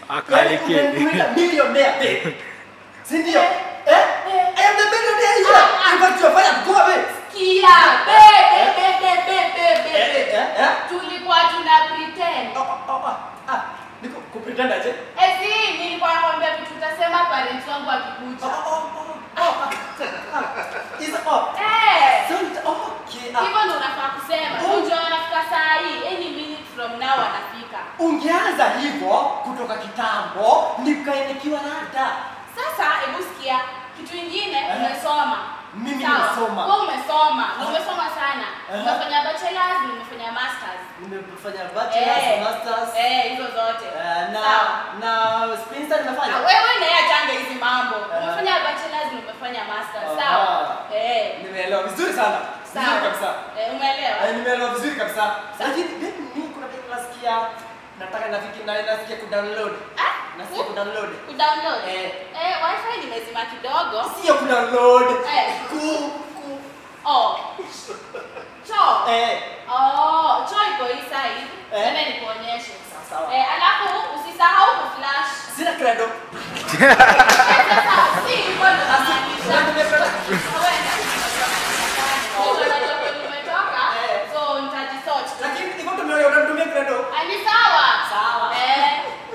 Akaliki. Unaita millionaire babe. Si ndio? Eh? I am the millionaire here. Hivyo tunafanya kwa wewe. Kia, be, be, be, be, be, be, be, be. Eh? Eh? Tulikuwa tuna pretend. Oh, oh, oh, ah. Niko kupretend aje? Ezi, nilikuwa nakwambia vitu utasema parents wangu wakikuja. Oh, oh, oh. Oh. Is oh. Eh. So okay. Hivyo ndo unafaa kusema. Unajua wanafika saa hii, any minute from now wanafika. Ungeanza hivyo kutoka kitambo nikaelekiwa rada. Sasa hebu sikia, kitu kingine umesoma. Mimi Sawa. nimesoma. Wewe umesoma, na Ah. umesoma sana. Ah. Umefanya bachelor's, na umefanya masters. Nimefanya bachelor's, Eh. masters. Eh, hizo zote. Eh, na Sawa. na spinster nimefanya. Ah, wewe na yeye achanga hizi mambo. Ah. Umefanya bachelor's, na umefanya masters. Aha. Sawa? Eh. Nimeelewa vizuri sana. Vizuri Sawa. kabisa. Eh, umeelewa? Eh, nimeelewa vizuri kabisa. Sawa. Lakini mimi mimi kuna vitu nasikia nataka nafiki na nasikia kudownload. Ah? Nasikia kudownload. Kudownload? Eh. Eh, wifi nimezima kidogo. Sio kudownload. Eh. Ku ku Oh. Choo. eh Oh, choo iko hii side. Eh. Nene nikuonyeshe. Sawa, sawa. Eh, alafu usisahau kuflash. sina credo. Sasa si hivyo ndo namaanisha. Wenda. Ndio najua kwenye umetoka. Eh. So nitajisort. Lakini hivyo tumeona unatumia credo. Ah, ni sawa. Sawa. Eh.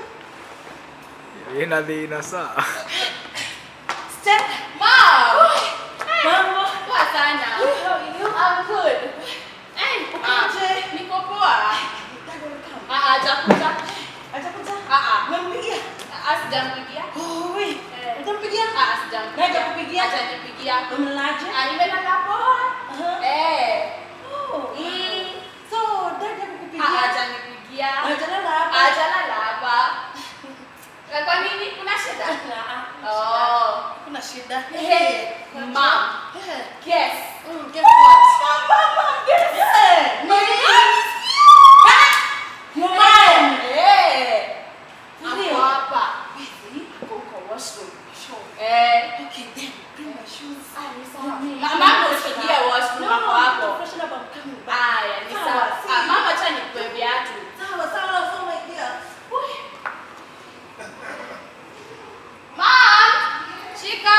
Ina dhina saa. Step. Mom. Mambo. Poa sana. I'm good. Eh, ukoje? Niko poa. Ah, hajakuja. Atakuja. Ah ah. Nampigia. Ah, sijampigia. Oh, wait. Eh. Utampigia? Ah, sijampigia. Hajakupigia? Hajanipigia. Umelaje? Ah, nimelala poa. Aha. Eh. Oh. Mm. So, dada Ah, kukupigia. hajanipigia. Hajalala hapa. Hajalala hapa. Eh, kwa nini? Kuna shida? Oh. Kuna shida. Hey, mom. Eh. Guess. Mm, guess what? Mama, guess. Yeah. Nini? Mom. Eh. Ndio. Ako hapa. Ako kwa washroom. Sure. Eh. Okay, then bring my shoes. Ah, ni sawa. Mami, Mama kusikia washroom hapo hapo. Freshen up, I'm coming back. Aya, ni sawa. Sawa, Ah, mama acha nikupe viatu. Sawa, sawa, sawa, my dear. Mom, shika.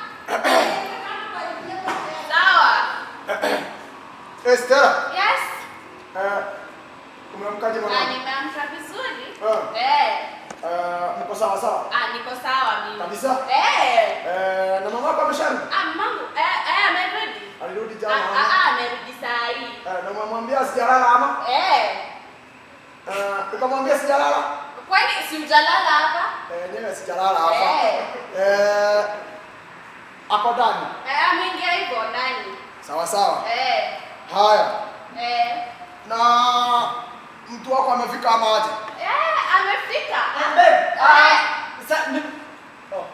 Sawa. Eh, Stella. Yes. Eh, umeamkaje Ah, mwanangu? nimeamka vizuri. Ah. Eh. Eh, niko sawa sawa. Ah, niko sawa mimi. Kabisa? Eh. Eh, na mama yako amesharudi? Ah, mamangu eh eh amerudi. Alirudi Ah, jana. ah, ama? ah, amerudi saa hii. Eh, na umemwambia sijalala ama? Eh. Eh, ukamwambia sijalala? Kwani si ujalala hapa? Eh, nyewe sijalala hapa. Eh. Eh, ako ndani. Eh, ameingia hivyo ndani. Sawa sawa. Eh. Haya. Eh. Na mtu wako amefika ama aje? Eh, amefika. Ah, babe. Ah, sa ni oh.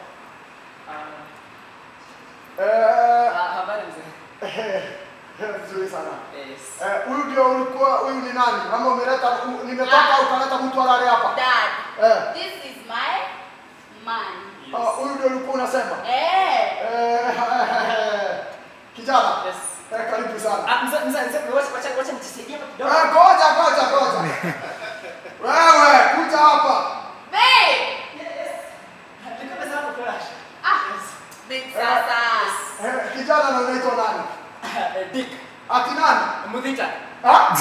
Eh, Ah, habari mzee. nzuri sana. Yes. Eh, huyu ndio ulikuwa, huyu ni nani? Ama umeleta, u- nimetoka Ah. ukaleta mtu alale hapa? Dad. Eh. This is my man. Ah, huyu ndio ulikuwa unasema? Eh. Eh, kijana. Yes. Eh, karibu sana. Ah, mzee mzee mzee wacha wacha wacha nijisaidie hapa kidogo. Eh, ngoja ngoja ngoja. Wewe kuja hapa. Babe. Niko pesa hapo flash. Ah. Big sasa. Eh, kijana na unaitwa nani? Eh, Dick. Ati nani? Mudhita. Ha?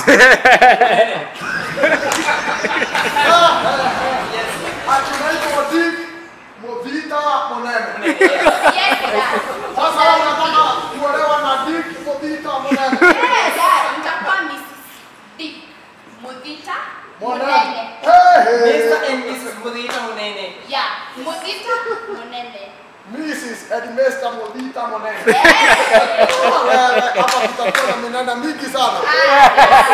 Yes. Ati unaitwa Dick Movita Monene. Yes, dad. Sasa wewe unataka kuolewa na Dick Movita Monene. Eh, dad, nitakuwa Missus Dick Mudhita Munene. Hey, hey. Mister and Missus Mudhita Munene. Yeah, Mudhita Munene. Missus and Mister Movita Monene. Eh. Wewe hapa kutakuwa na minanda mingi sana. Ah,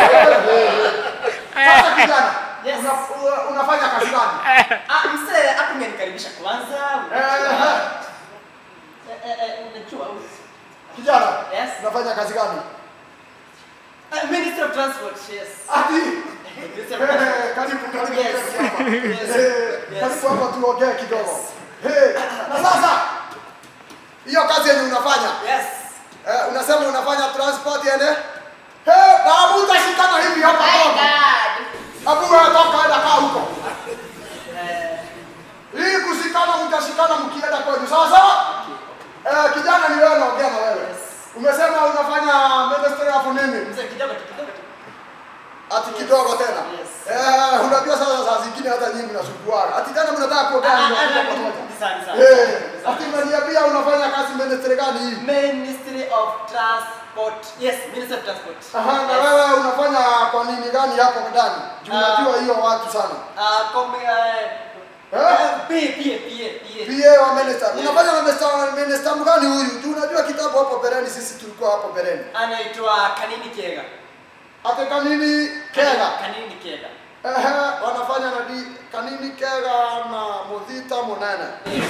Sasa kijana, Yes. una, una, unafanya kazi gani? Ah, mzee hapo ngenikaribisha kwanza. Eh, Eh, eh, eh, unajua huyu. kijana, Yes. unafanya kazi gani? Uh, Minister of Transport, yes. Ati Minister of Transport. eh, karibu karibu Yes. hapa. Yes. Eh, Yes. karibu hapa tuongee kidogo. Yes. Hey, na sasa hiyo kazi yenye unafanya Yes. eh, unasema unafanya transport ende hey, babu utashikana hivi hapa my hapa. dad. Babu wewe toka enda kaa huko. Eh, tuongea Ah, ndio ah, kwa ah, pamoja. sawa, sawa. Eh, ati unaniambia unafanya kazi ministry gani hii? Ministry of Transport. Yes, Ministry of Transport. Aha, na Yes. wewe unafanya kwa nini gani hapo ndani? Juu Ah. unajua hiyo watu sana. Ah, come eh Eh? Pie, pie, pie, pie. P A wa minister. Unafanya na minister minister gani huyu? Juu unajua kitabu hapo Bereni, sisi tulikuwa hapo Bereni. Anaitwa Kanini Kega. Ate kanini kega. Kanini Kega. Ehe, wanafanya na di kanini kega na mudhita munene.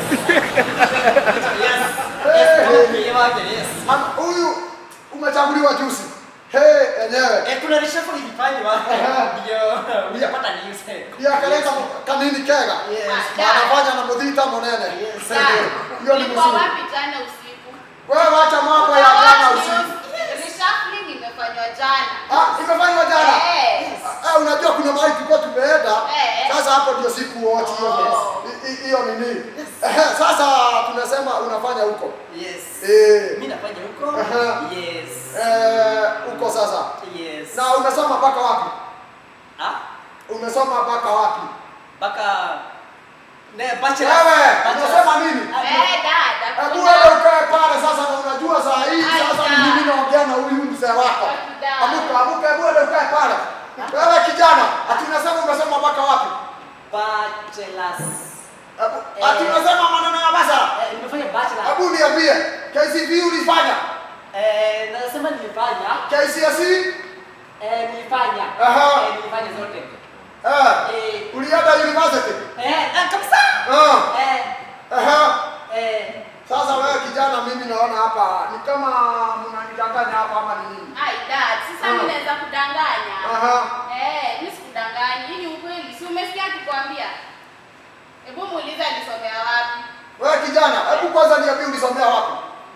Yes. Hey, Yes, hey. kama pie wake, yes. Ama huyu umechaguliwa juzi. Hey, enyewe. Eh, kuna reshuffle ilifanywa. Ndio, hujapata news. Pia kaleta kanini kega. Yes. Na anafanya na mudhita munene. Yes. Sasa, hiyo ni Ulikuwa mzuri. wapi jana usiku? Wewe acha mambo ya jana usiku. Reshuffling imefanywa jana. Ah, imefanywa jana. Yes. Ah, unajua kuna mahali tulikuwa tumeenda. Eh. Sasa hapo ndio siku wote hiyo. Oh. I- i- Hiyo nini? Eh, sasa tunasema unafanya huko. Yes. Eh. Mimi nafanya huko. Aha. Yes. Eh, huko sasa. Yes. Na umesoma mpaka wapi? Ah, Umesoma mpaka wapi? baka ne bachelor. Wewe, Bachelor. unasema nini? Eh, dada. Hebu kuna- wewe ukae pale sasa na unajua saa hii Ai, sasa da. ni mimi naongea na huyu mzee wako. Da. Amuka, amuka, hebu wewe ukae pale. Wewe kijana, ati unasema umesoma mpaka wapi? Bachelors. Hebu- Eh. Ati unasema maneno ya basa. Eh, nimefanya bachelor. Hebu niambie, K C V ulifanya? Eh, nasema nilifanya. K C S E? Eh, nilifanya. Aha. Eh, nilifanya zote. Eh. Eh, Ulienda university? eh, ah, kabisa. Ah. Eh, Aha. eh, Sasa wewe kijana, mimi naona hapa ni kama mnanidanganya hapa ama ni nini? Ai, dad, sasa mimi naweza kudanganya. Aha. Eh, mimi sikudanganyi. Hii ni ukweli. Si umesikia akikwambia? Hebu muulize alisomea wapi? Wewe kijana, hebu kwanza niambie ulisomea wapi?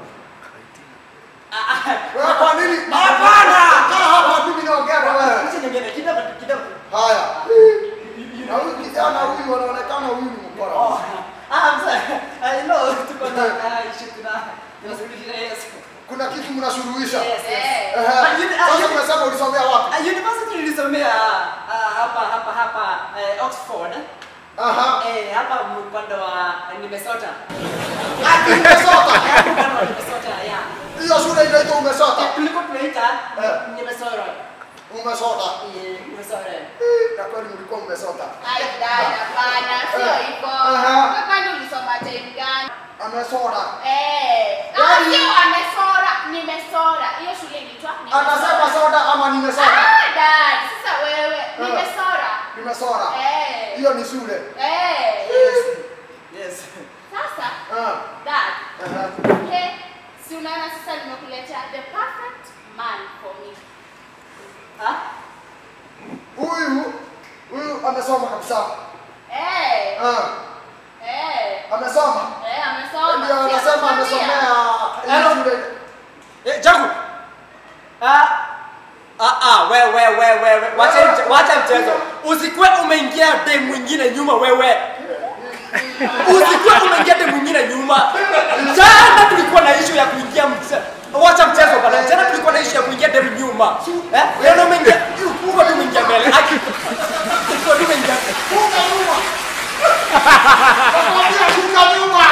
ah, ah, Wewe kwa nini? Hapana! Kaa hapa mimi naongea na wewe. acha niongee kidogo kidogo. Haya. Na huyu kijana huyu anaonekana huyu ni mkora. Oh, ah, I'm sorry. I know tuko na ah, issue kuna tunasuluhisha yes. Kuna kitu mnasuluhisha. Yes, yes. Ehe. Ah, uni- ah, Sasa uni- umesema ulisomea wapi? ah, university nilisomea ah, hapa hapa hapa eh, Oxford. Aha. Eh, hapa upande wa nimesota. Ati umesota. Eh, upande wa nimesota, yeah. Hiyo shule inaitwa umesota. Eh, tulikuwa tunaita Eh. nimesota. Umesota. Eh, nimesota. Na kweli mlikuwa umesota. Ai, dada, hapana, sio hivyo. Aha. Wewe kwani ulisoma time gani? Amesota. Eh, Yaani- ah, sio amesora, nimesora. Hiyo shule inaitwa nimesora. Anasema soda ama nimesota? Ah, dad, sasa wewe nimesora. Nimesota. Eh. Hiyo ni shule. Eh. Yes. Yes. Sasa, Ah. dad, Aha. okay, si unaona sasa nimekuletea the perfect man for me. Ah? Huyu huyu amesoma kabisa. Eh. Ah. Eh. Amesoma. Eh, amesoma. Ndio Si anasema amekwambia? amesomea Hello. hii shule. Eh, Jagu. Ah. Ah ah, wewe wewe wewe wewe. Wacha mche- wacha mchezo. Usikue umeingia dem mwingine nyuma wewe. Usikue umeingia dem mwingine nyuma. Jana tulikuwa na issue ya kuingia mchezo. Wacha mchezo bana. Jana tulikuwa na issue ya kuingia dem nyuma. Eh? Leo umeingia uko tu umeingia mbele. Aki. Uko tu umeingia. Funga nyuma. Nakwambia funga nyuma.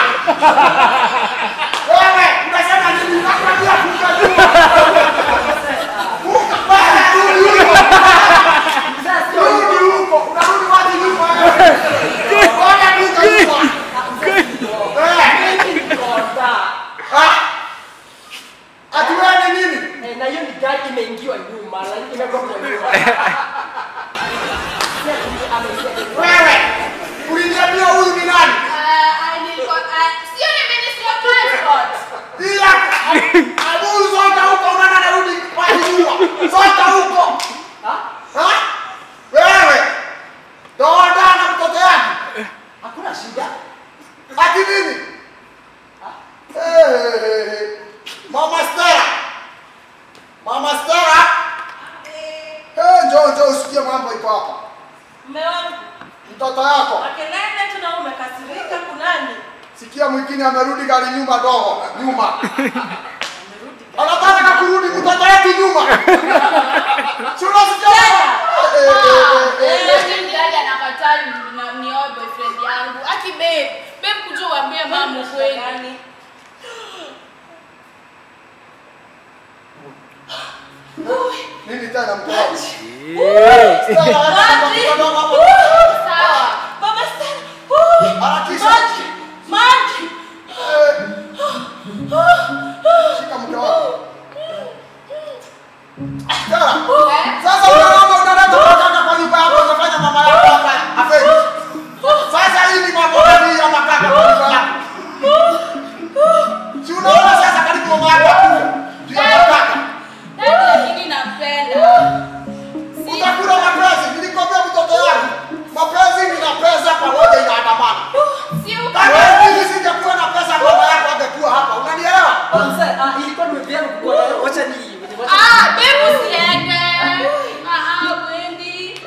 Wewe unasema nini? Nakwambia funga nyuma. Funga wewe rudi huko. Sasa Rudi huko. Unarudi wapi nyuma wewe? Bwana funga nyuma. Eh. Ah. Ati wewe ni nini? Eh, na hiyo ni gari imeingiwa nyuma, lakini imekuwa nyuma. Wewe uliniambia huyu ni nani? Ah, ah, nilikuwa ah, sio ni Ministry of Transport. Ila abu zote huko unaona narudi kwa nyuma. Zote huko. Ha? Ha? Wewe. Doda na mtoto yako. Hakuna shida. Ati nini? Eh. Mama Stella. Mama Stella. Eh, njoo njoo usikie mambo iko hapa. Mume wangu, Mtoto yako. makelele tu na umekasirika kunani? Sikia mwingine amerudi gari nyuma dogo, nyuma. Anataka kurudi mtoto yetu nyuma. Si unasikia? Eh, eh, eh, eh, eh. Eh, mimi dada anakataa ni- na- nioe boyfriend yangu. Aki babe, Sawa. Baba Stella. Harakisha. Maji. Maji. Shika mke wako. Stella. Sasa unaona unaleta makaka kwa nyumba yako unafanya mama yako hapa afeki. Sasa hii ni mambo gani ya makaka kwa nyumba yako? Si unaona sasa karibu mama yako akufe. Ndio makaka. Dadi lakini napenda. Utakula mapenzi, nilikwambia mtoto wangu. Mapenzi na pesa pamoja inaandamana. Si Kama hivi singekuwa na pesa mama yako angekuwa hapa. Unanielewa? Mzee, ah ilikuwa nimepia kukuwa. Wacha ni. Ah, bebu siende. Ah, Wendy.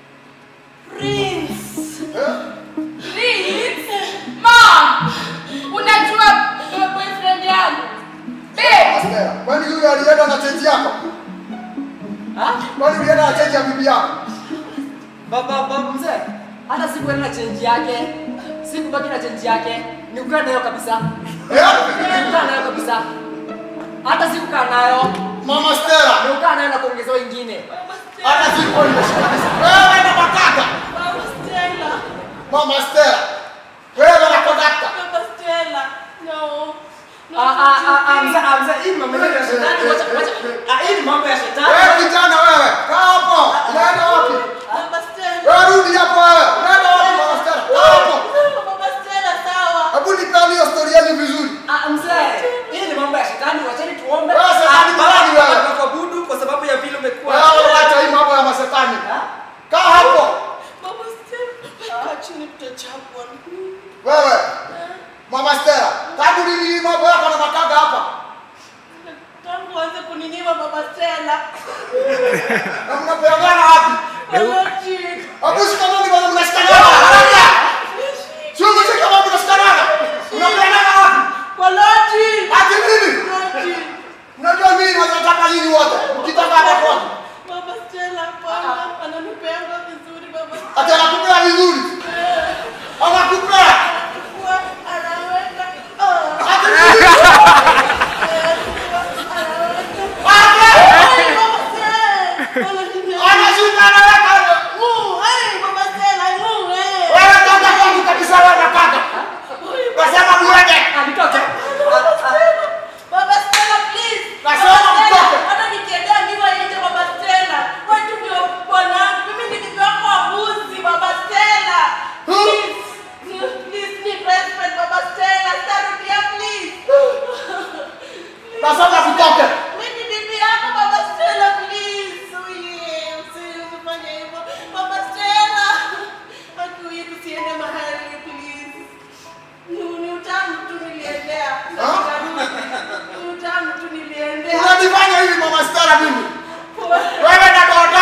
Prince. Eh? Prince. Mom. Unajua boyfriend yangu. Babe. Stella, kwani yule alienda na change yako? Ah? Kwani ulienda na change ya bibi yako? Baba baba mzee. Hata sikuenda na change yake. Sikubaki na change yake. Nikukaa nayo kabisa. Eh? Nikukaa nayo kabisa. Hata sikukaa nayo. Mama Stella, Nikukaa nayo na kuongezewa ingine. hata siku nimeshika. Wewe na makaka. Baba Stella. Mama Stella. Wewe na kondakta. Baba Stella. No. No. Ah ah ah ah mzee ah mzee hii mambo ya shetani. Wacha wacha. Ah hii ni mambo ya shetani. Wewe kijana wewe, kaa hapo. Unaenda wapi? Baba Stella. Wewe rudi hapo wewe. Unaenda wapi Mama Stella? Kaa hapo. Baba Stella sawa. Hebu nipe hiyo story yenu vizuri. Ah mzee, hii ni mambo ya shetani. Wacheni tuombe. Wewe shetani gani wewe? Tunakuabudu kwa sababu ya vile umekuwa. Wewe acha hii mambo ya masetani. Kaa hapo. Baba Stella. Kaa chini tutachapwa. Wewe. Mama Stella, tangu lini hii mambo yako na makaka hapa? Tangu anze kuniniwa Baba Stella. Na mnapeana wapi? Waloti. Hapo shikamani bwana mnashikana. Haraka. Sio mshika mambo mnashikana. Unapeana wapi? Waloti. Ati nini? Waloti. Unajua mimi nataka nini wote? Ukitaka hapa kwa. Baba Stella hapana. Ananipeanga vizuri Baba Stella. Ati anakupea vizuri. Anakupea. Kwa anaweka. Oh. Ati nini? Anashuka anaweka. Wewe toka kwangu kabisa wewe na kaka. Nasema muende. Alitoka. Nasema mtoke. Nasema kutoke. Unanifanya hivi Mama Stella mimi. Wewe na doda.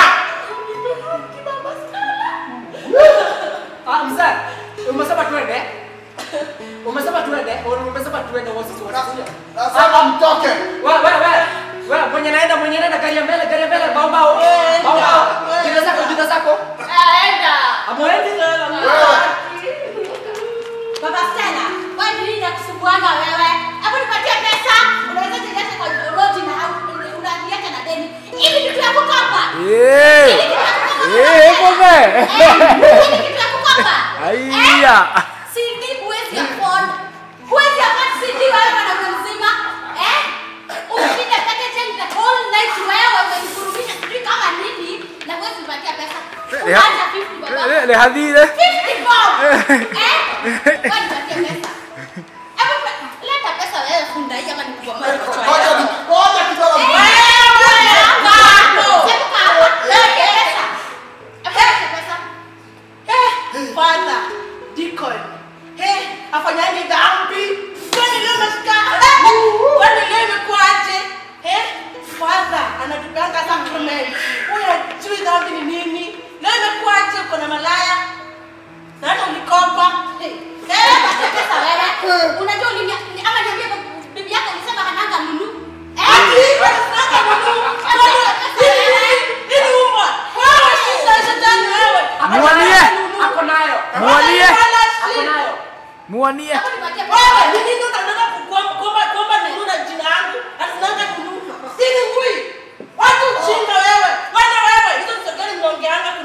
Ah mzee, umesema tuende? Umesema tuende? Umesema tuende wote wote. Nasema mtoke. Wewe wewe wewe. Wewe mwenye naenda mwenye naenda gari ya mbele gari ya mbele bao bao. Bao bao. Jina zako jina zako. Aenda. Amoendi? Wewe. Baba Stella, wewe ni nini nakusumbuanga wewe? Hebu nipatie pesa. Unaweza kujiacha kwa rodi na unaniacha na deni. Ili kitu ya kukopa. Eh. Eh, pombe. Ili kitu ya kukopa. Aiya. C D huwezi afford. Huwezi afford C D wewe mwanaume mzima. Eh? Ushinda packaging the whole night wewe umenifurudisha sijui kama nini na huwezi nipatia pesa. Unaanza fifty baba. Le le hadire. fifty bob. Eh? Wewe nipatie pesa. Hebu leta pesa wewe funda hii ama nikubomoe kichwa. Ngoja ngoja kidogo. Father, deacon. Hey, afanyaje dhambi? Kwani leo nasikia? Kwani leo imekuaje? Hey, Father, anatupanga sacrament. Wewe hujui dhambi ni nini? Leo imekuaje uko na malaya? Na hata ulikopa. Eh, pata pesa wewe. Unajua ulini ama niambie bibi yako alisema hananga lulu. Ati, wewe unataka nini? Nini umwa? Wewe sasa shetani wewe. Muanie. Ako nayo. Muanie. Ako nayo. Muanie. Hebu nipatie Wewe pesa. ni nini unataka kuomba kuomba nini na jina yangu? Asinanga nini? Sini ngui. Watu uchinga wewe. Wana wewe. Hizo ni sokoni mnaongeanga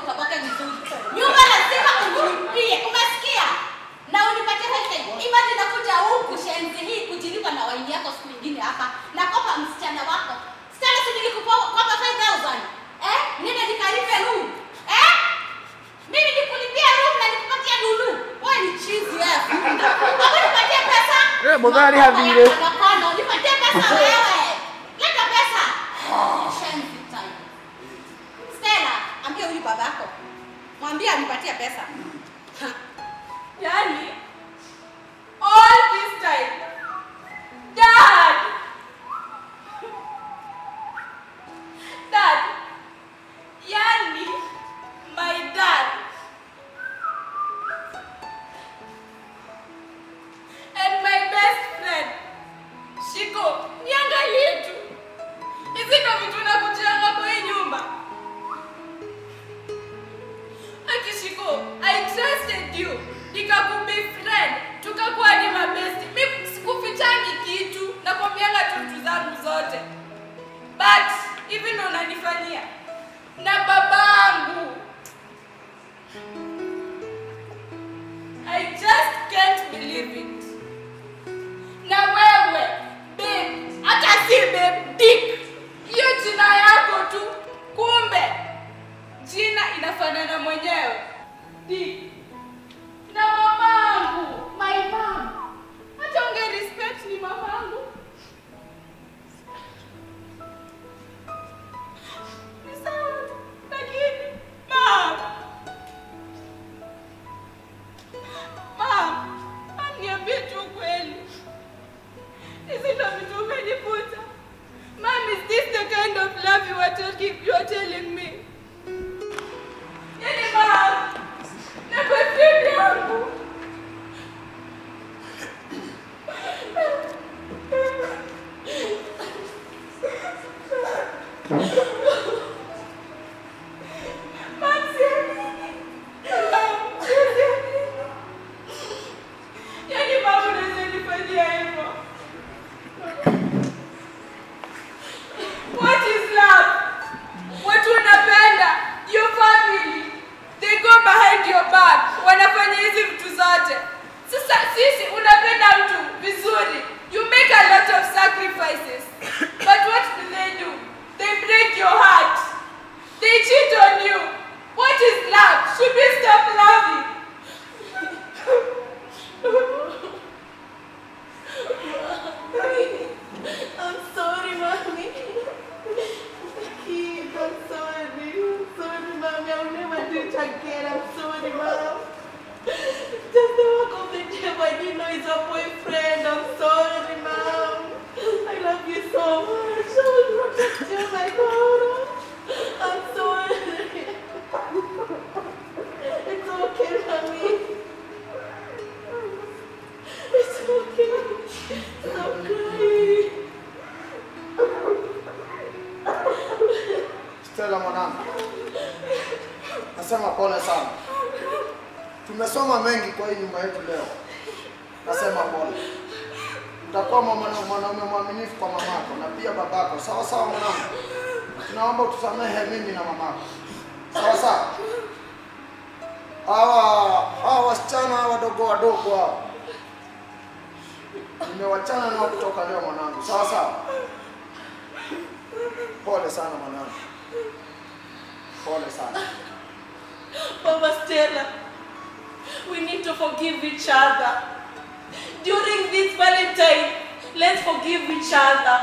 ukaboke vizuri. Nyumba lazima unilipie. Umesikia? Na unipatie pesa. Imagine nakuja huku shenzi hii kujilipa na waini yako siku nyingine hapa. Nakopa msichana wako. Msichana si nilikupa kopa five thousand. Eh? Nenda nikalipe room. Eh? Mimi nikulipia room na nikupatia lulu. Wewe ni chizi wewe. Hapo nipatie pesa. Eh, Mudhari havile. Hapana, nipatie pesa wewe. Leta pesa. Shenzi time. Stella, ambia huyu babako. Mwambie anipatie pesa. Yani, all this time, Dad! Dad, yani, my dad. And my best friend, Shiko, niangalie tu. Hizi ndo vitu nakujanga kwa hii nyumba. Akishiko, I trusted you. Nikakubefriend, tukakuwa ni mabesti. Mimi sikufichangi kitu, nakwambianga tu vitu zangu zote. But hivi ndo unanifanyia na babangu. I just can't believe it. Na wewe, babe, hata si babe, Dick. Hiyo jina yako tu, kumbe jina inafanana mwenyewe. Dick. Na mamangu, my mom. Hata unge respect ni mamangu. Ni sawa, lakini mom. Mom, niambie tu kweli. Hizi ndo vitu umenifunza. Mom, is this the kind of love you are talking, you are telling me? Yani mom, na boyfriend yangu. Yani mama unaweza nifanyia hivyo. What is love? Watu unapenda, your family, they go behind your back, wanafanya hizi vitu zote. Sasa sisi unapenda mtu vizuri, you make a lot of sacrifices. But what do they do? They break your heart. They cheat on you. What is love? Should we stop loving? I'm sorry, mommy. Keith, I'm sorry. I'm sorry, mommy. I'll never do it again. I'm sorry, mom. Just the work of the devil. I didn't know he's a boyfriend. I'm sorry, mom. I love you so much. I will protect you, my daughter. I'm sorry. It's okay, mommy. It's okay. Stop crying. Stella mwanangu, nasema pole sana. Tumesoma mengi kwa hii nyumba yetu leo. Nasema pole. Utakuwa mwanaume mwaminifu kwa mamako na pia babako. Sawa sawa mwanangu. Tunaomba tusamehe mimi na mamako. Sawa sawa. Hawa hawa wasichana wadogo wadogo hao. Nimewachana nao kutoka leo mwanangu. Sawa sawa. Pole sana mwanangu. Pole sana. Mama Stella, we need to forgive each other. During this Valentine, let's forgive each other.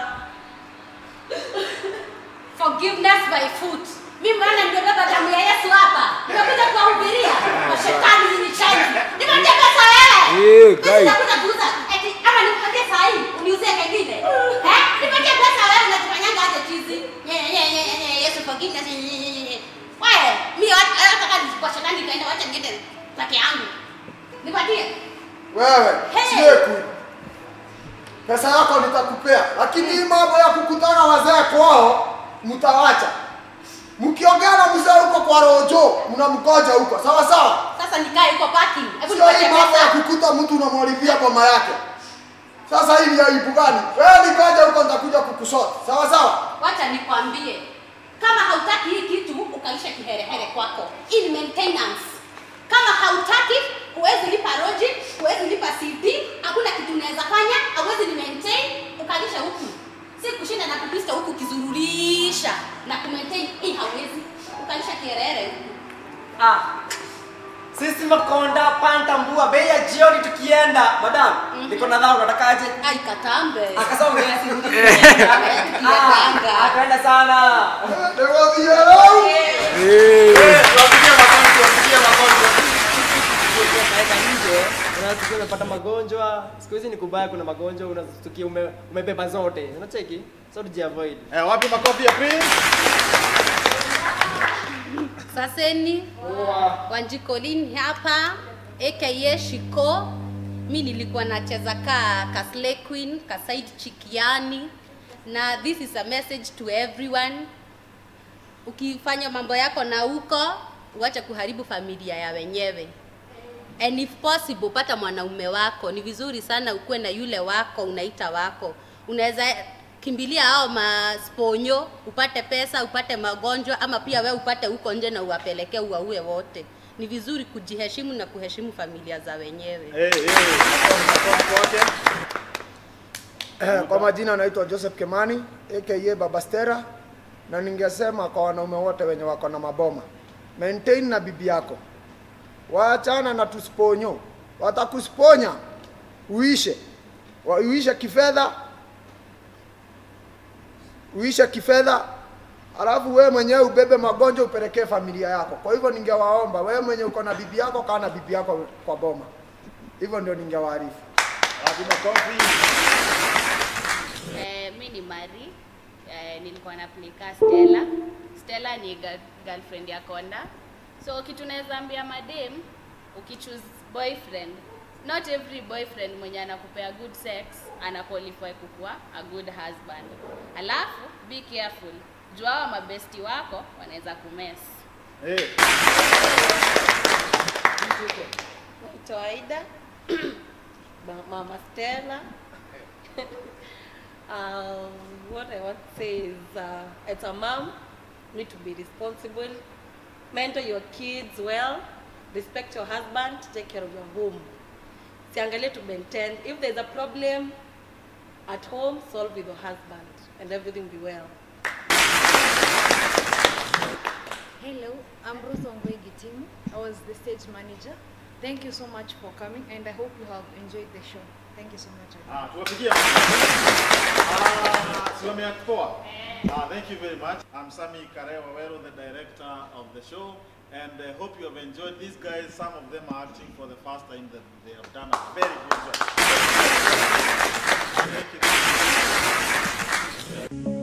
Forgiveness by foot. Mimi maana ndio baba damu ya Yesu hapa. Nimekuja kuwahubiria mashetani ni chanzi. Nipatie pesa wewe. Eh, guys. Nimekuja kuuza. Eti ama nikupatie saa hii uniuzie kingine. Eh? Nipatie pesa wewe unatufanyanga aje chizi. Nye nye nye nye Yesu forgiveness. Wewe, mimi hata kama kwa shetani kaenda wacha ngine peke yangu. Nipatie. Wewe, Hey. siku. Pesa yako nitakupea, lakini hii mambo ya kukutana wazee kwao mtawacha. Mkiongea na mzee huko kwa rojo, mnamgoja huko. Sawa sawa? Sasa nikae huko parking. Hebu Sio hii nipatie mambo ya pesa. kukuta mtu unamwalipia boma yake. Sasa hii ni aibu gani? Wewe nikaja huko nitakuja kukusota. Sawa sawa? Wacha nikwambie. Kama hautaki hii kitu ukalisha kiherehere kwako. In maintenance. Kama hautaki, huwezi lipa roji, huwezi lipa C D, hakuna kitu unaweza fanya, hauwezi ni maintain, ukalisha huku. Si kushinda na kupista huku kizurulisha na kumaintain, hii hauwezi. Ukalisha kiherehere huku. Ah. Sisi makonda panta mbua bei ya jioni tukienda. Madam, mm-hmm. Niko na dhao unatakaje? Ai katambe. Akasonge. Ah, akaenda sana. Ndio wao. Eh, tuwapigie makonzi, tuwapigie makonzi. Kaeka nje, unasikia unapata magonjwa. Siku hizi ni kubaya, kuna magonjwa unasikia ume, umebeba zote. Unacheki? So tujiavoid. Eh, wapi makofi ya Prince? Saseni, wow. Wanjikolini hapa, aka Shiko. Mi nilikuwa nacheza ka, ka Slay Queen, ka Side Chikiani. Na this is a message to everyone. Ukifanya mambo yako na huko, uache kuharibu familia ya wenyewe. And if possible, pata mwanaume wako. Ni vizuri sana ukuwe na yule wako, unaita wako. Unaweza kimbilia hao masponyo, upate pesa, upate magonjwa, ama pia we upate huko nje na uwapelekee uwaue wote. Ni vizuri kujiheshimu na kuheshimu familia za wenyewe. Eh, eh, eh, kwa majina naitwa Joseph Kimani, aka Baba Stera, na ningesema kwa wanaume wote wenye wako na maboma, maintain na bibi yako. Waachana na tusponyo. Watakusponya uishe. Uishe kifedha. Uishe kifedha. Alafu wewe mwenyewe ubebe magonjwa upelekee familia yako. Kwa hivyo ningewaomba wewe mwenyewe uko na bibi yako, kaa na bibi yako kwa boma. Hivyo ndio ningewaarifu. Lazima kofi. Eh, mimi ni Mari. Eh, nilikuwa na play Stella. Stella ni girlfriend ya Konda. So kitu naweza ambia madem, ukichoose boyfriend, not every boyfriend mwenye anakupea good sex ana qualify kukuwa a good husband. Alafu be careful. Jua wa mabesti wako wanaweza kumess. Eh. Kawaida. Mama Stella. um, what I want to say is, uh, as a mom, you need to be responsible. Mentor your kids well, respect your husband, take care of your home. Siangalie to maintain. If there's a problem at home, solve with your husband and everything be well. Hello, I'm Rose Ongwe Gitimu. I was the stage manager. Thank you so much for coming and I hope you have enjoyed the show. Thank you so much. Ah, tuwapigie. Ah, Silomia Poa. Ah, thank you very much. I'm Sami Karewawero, the director of the show, and I uh, hope you have enjoyed. These guys, some of them are acting for the first time, that they have done a very good job. Thank you.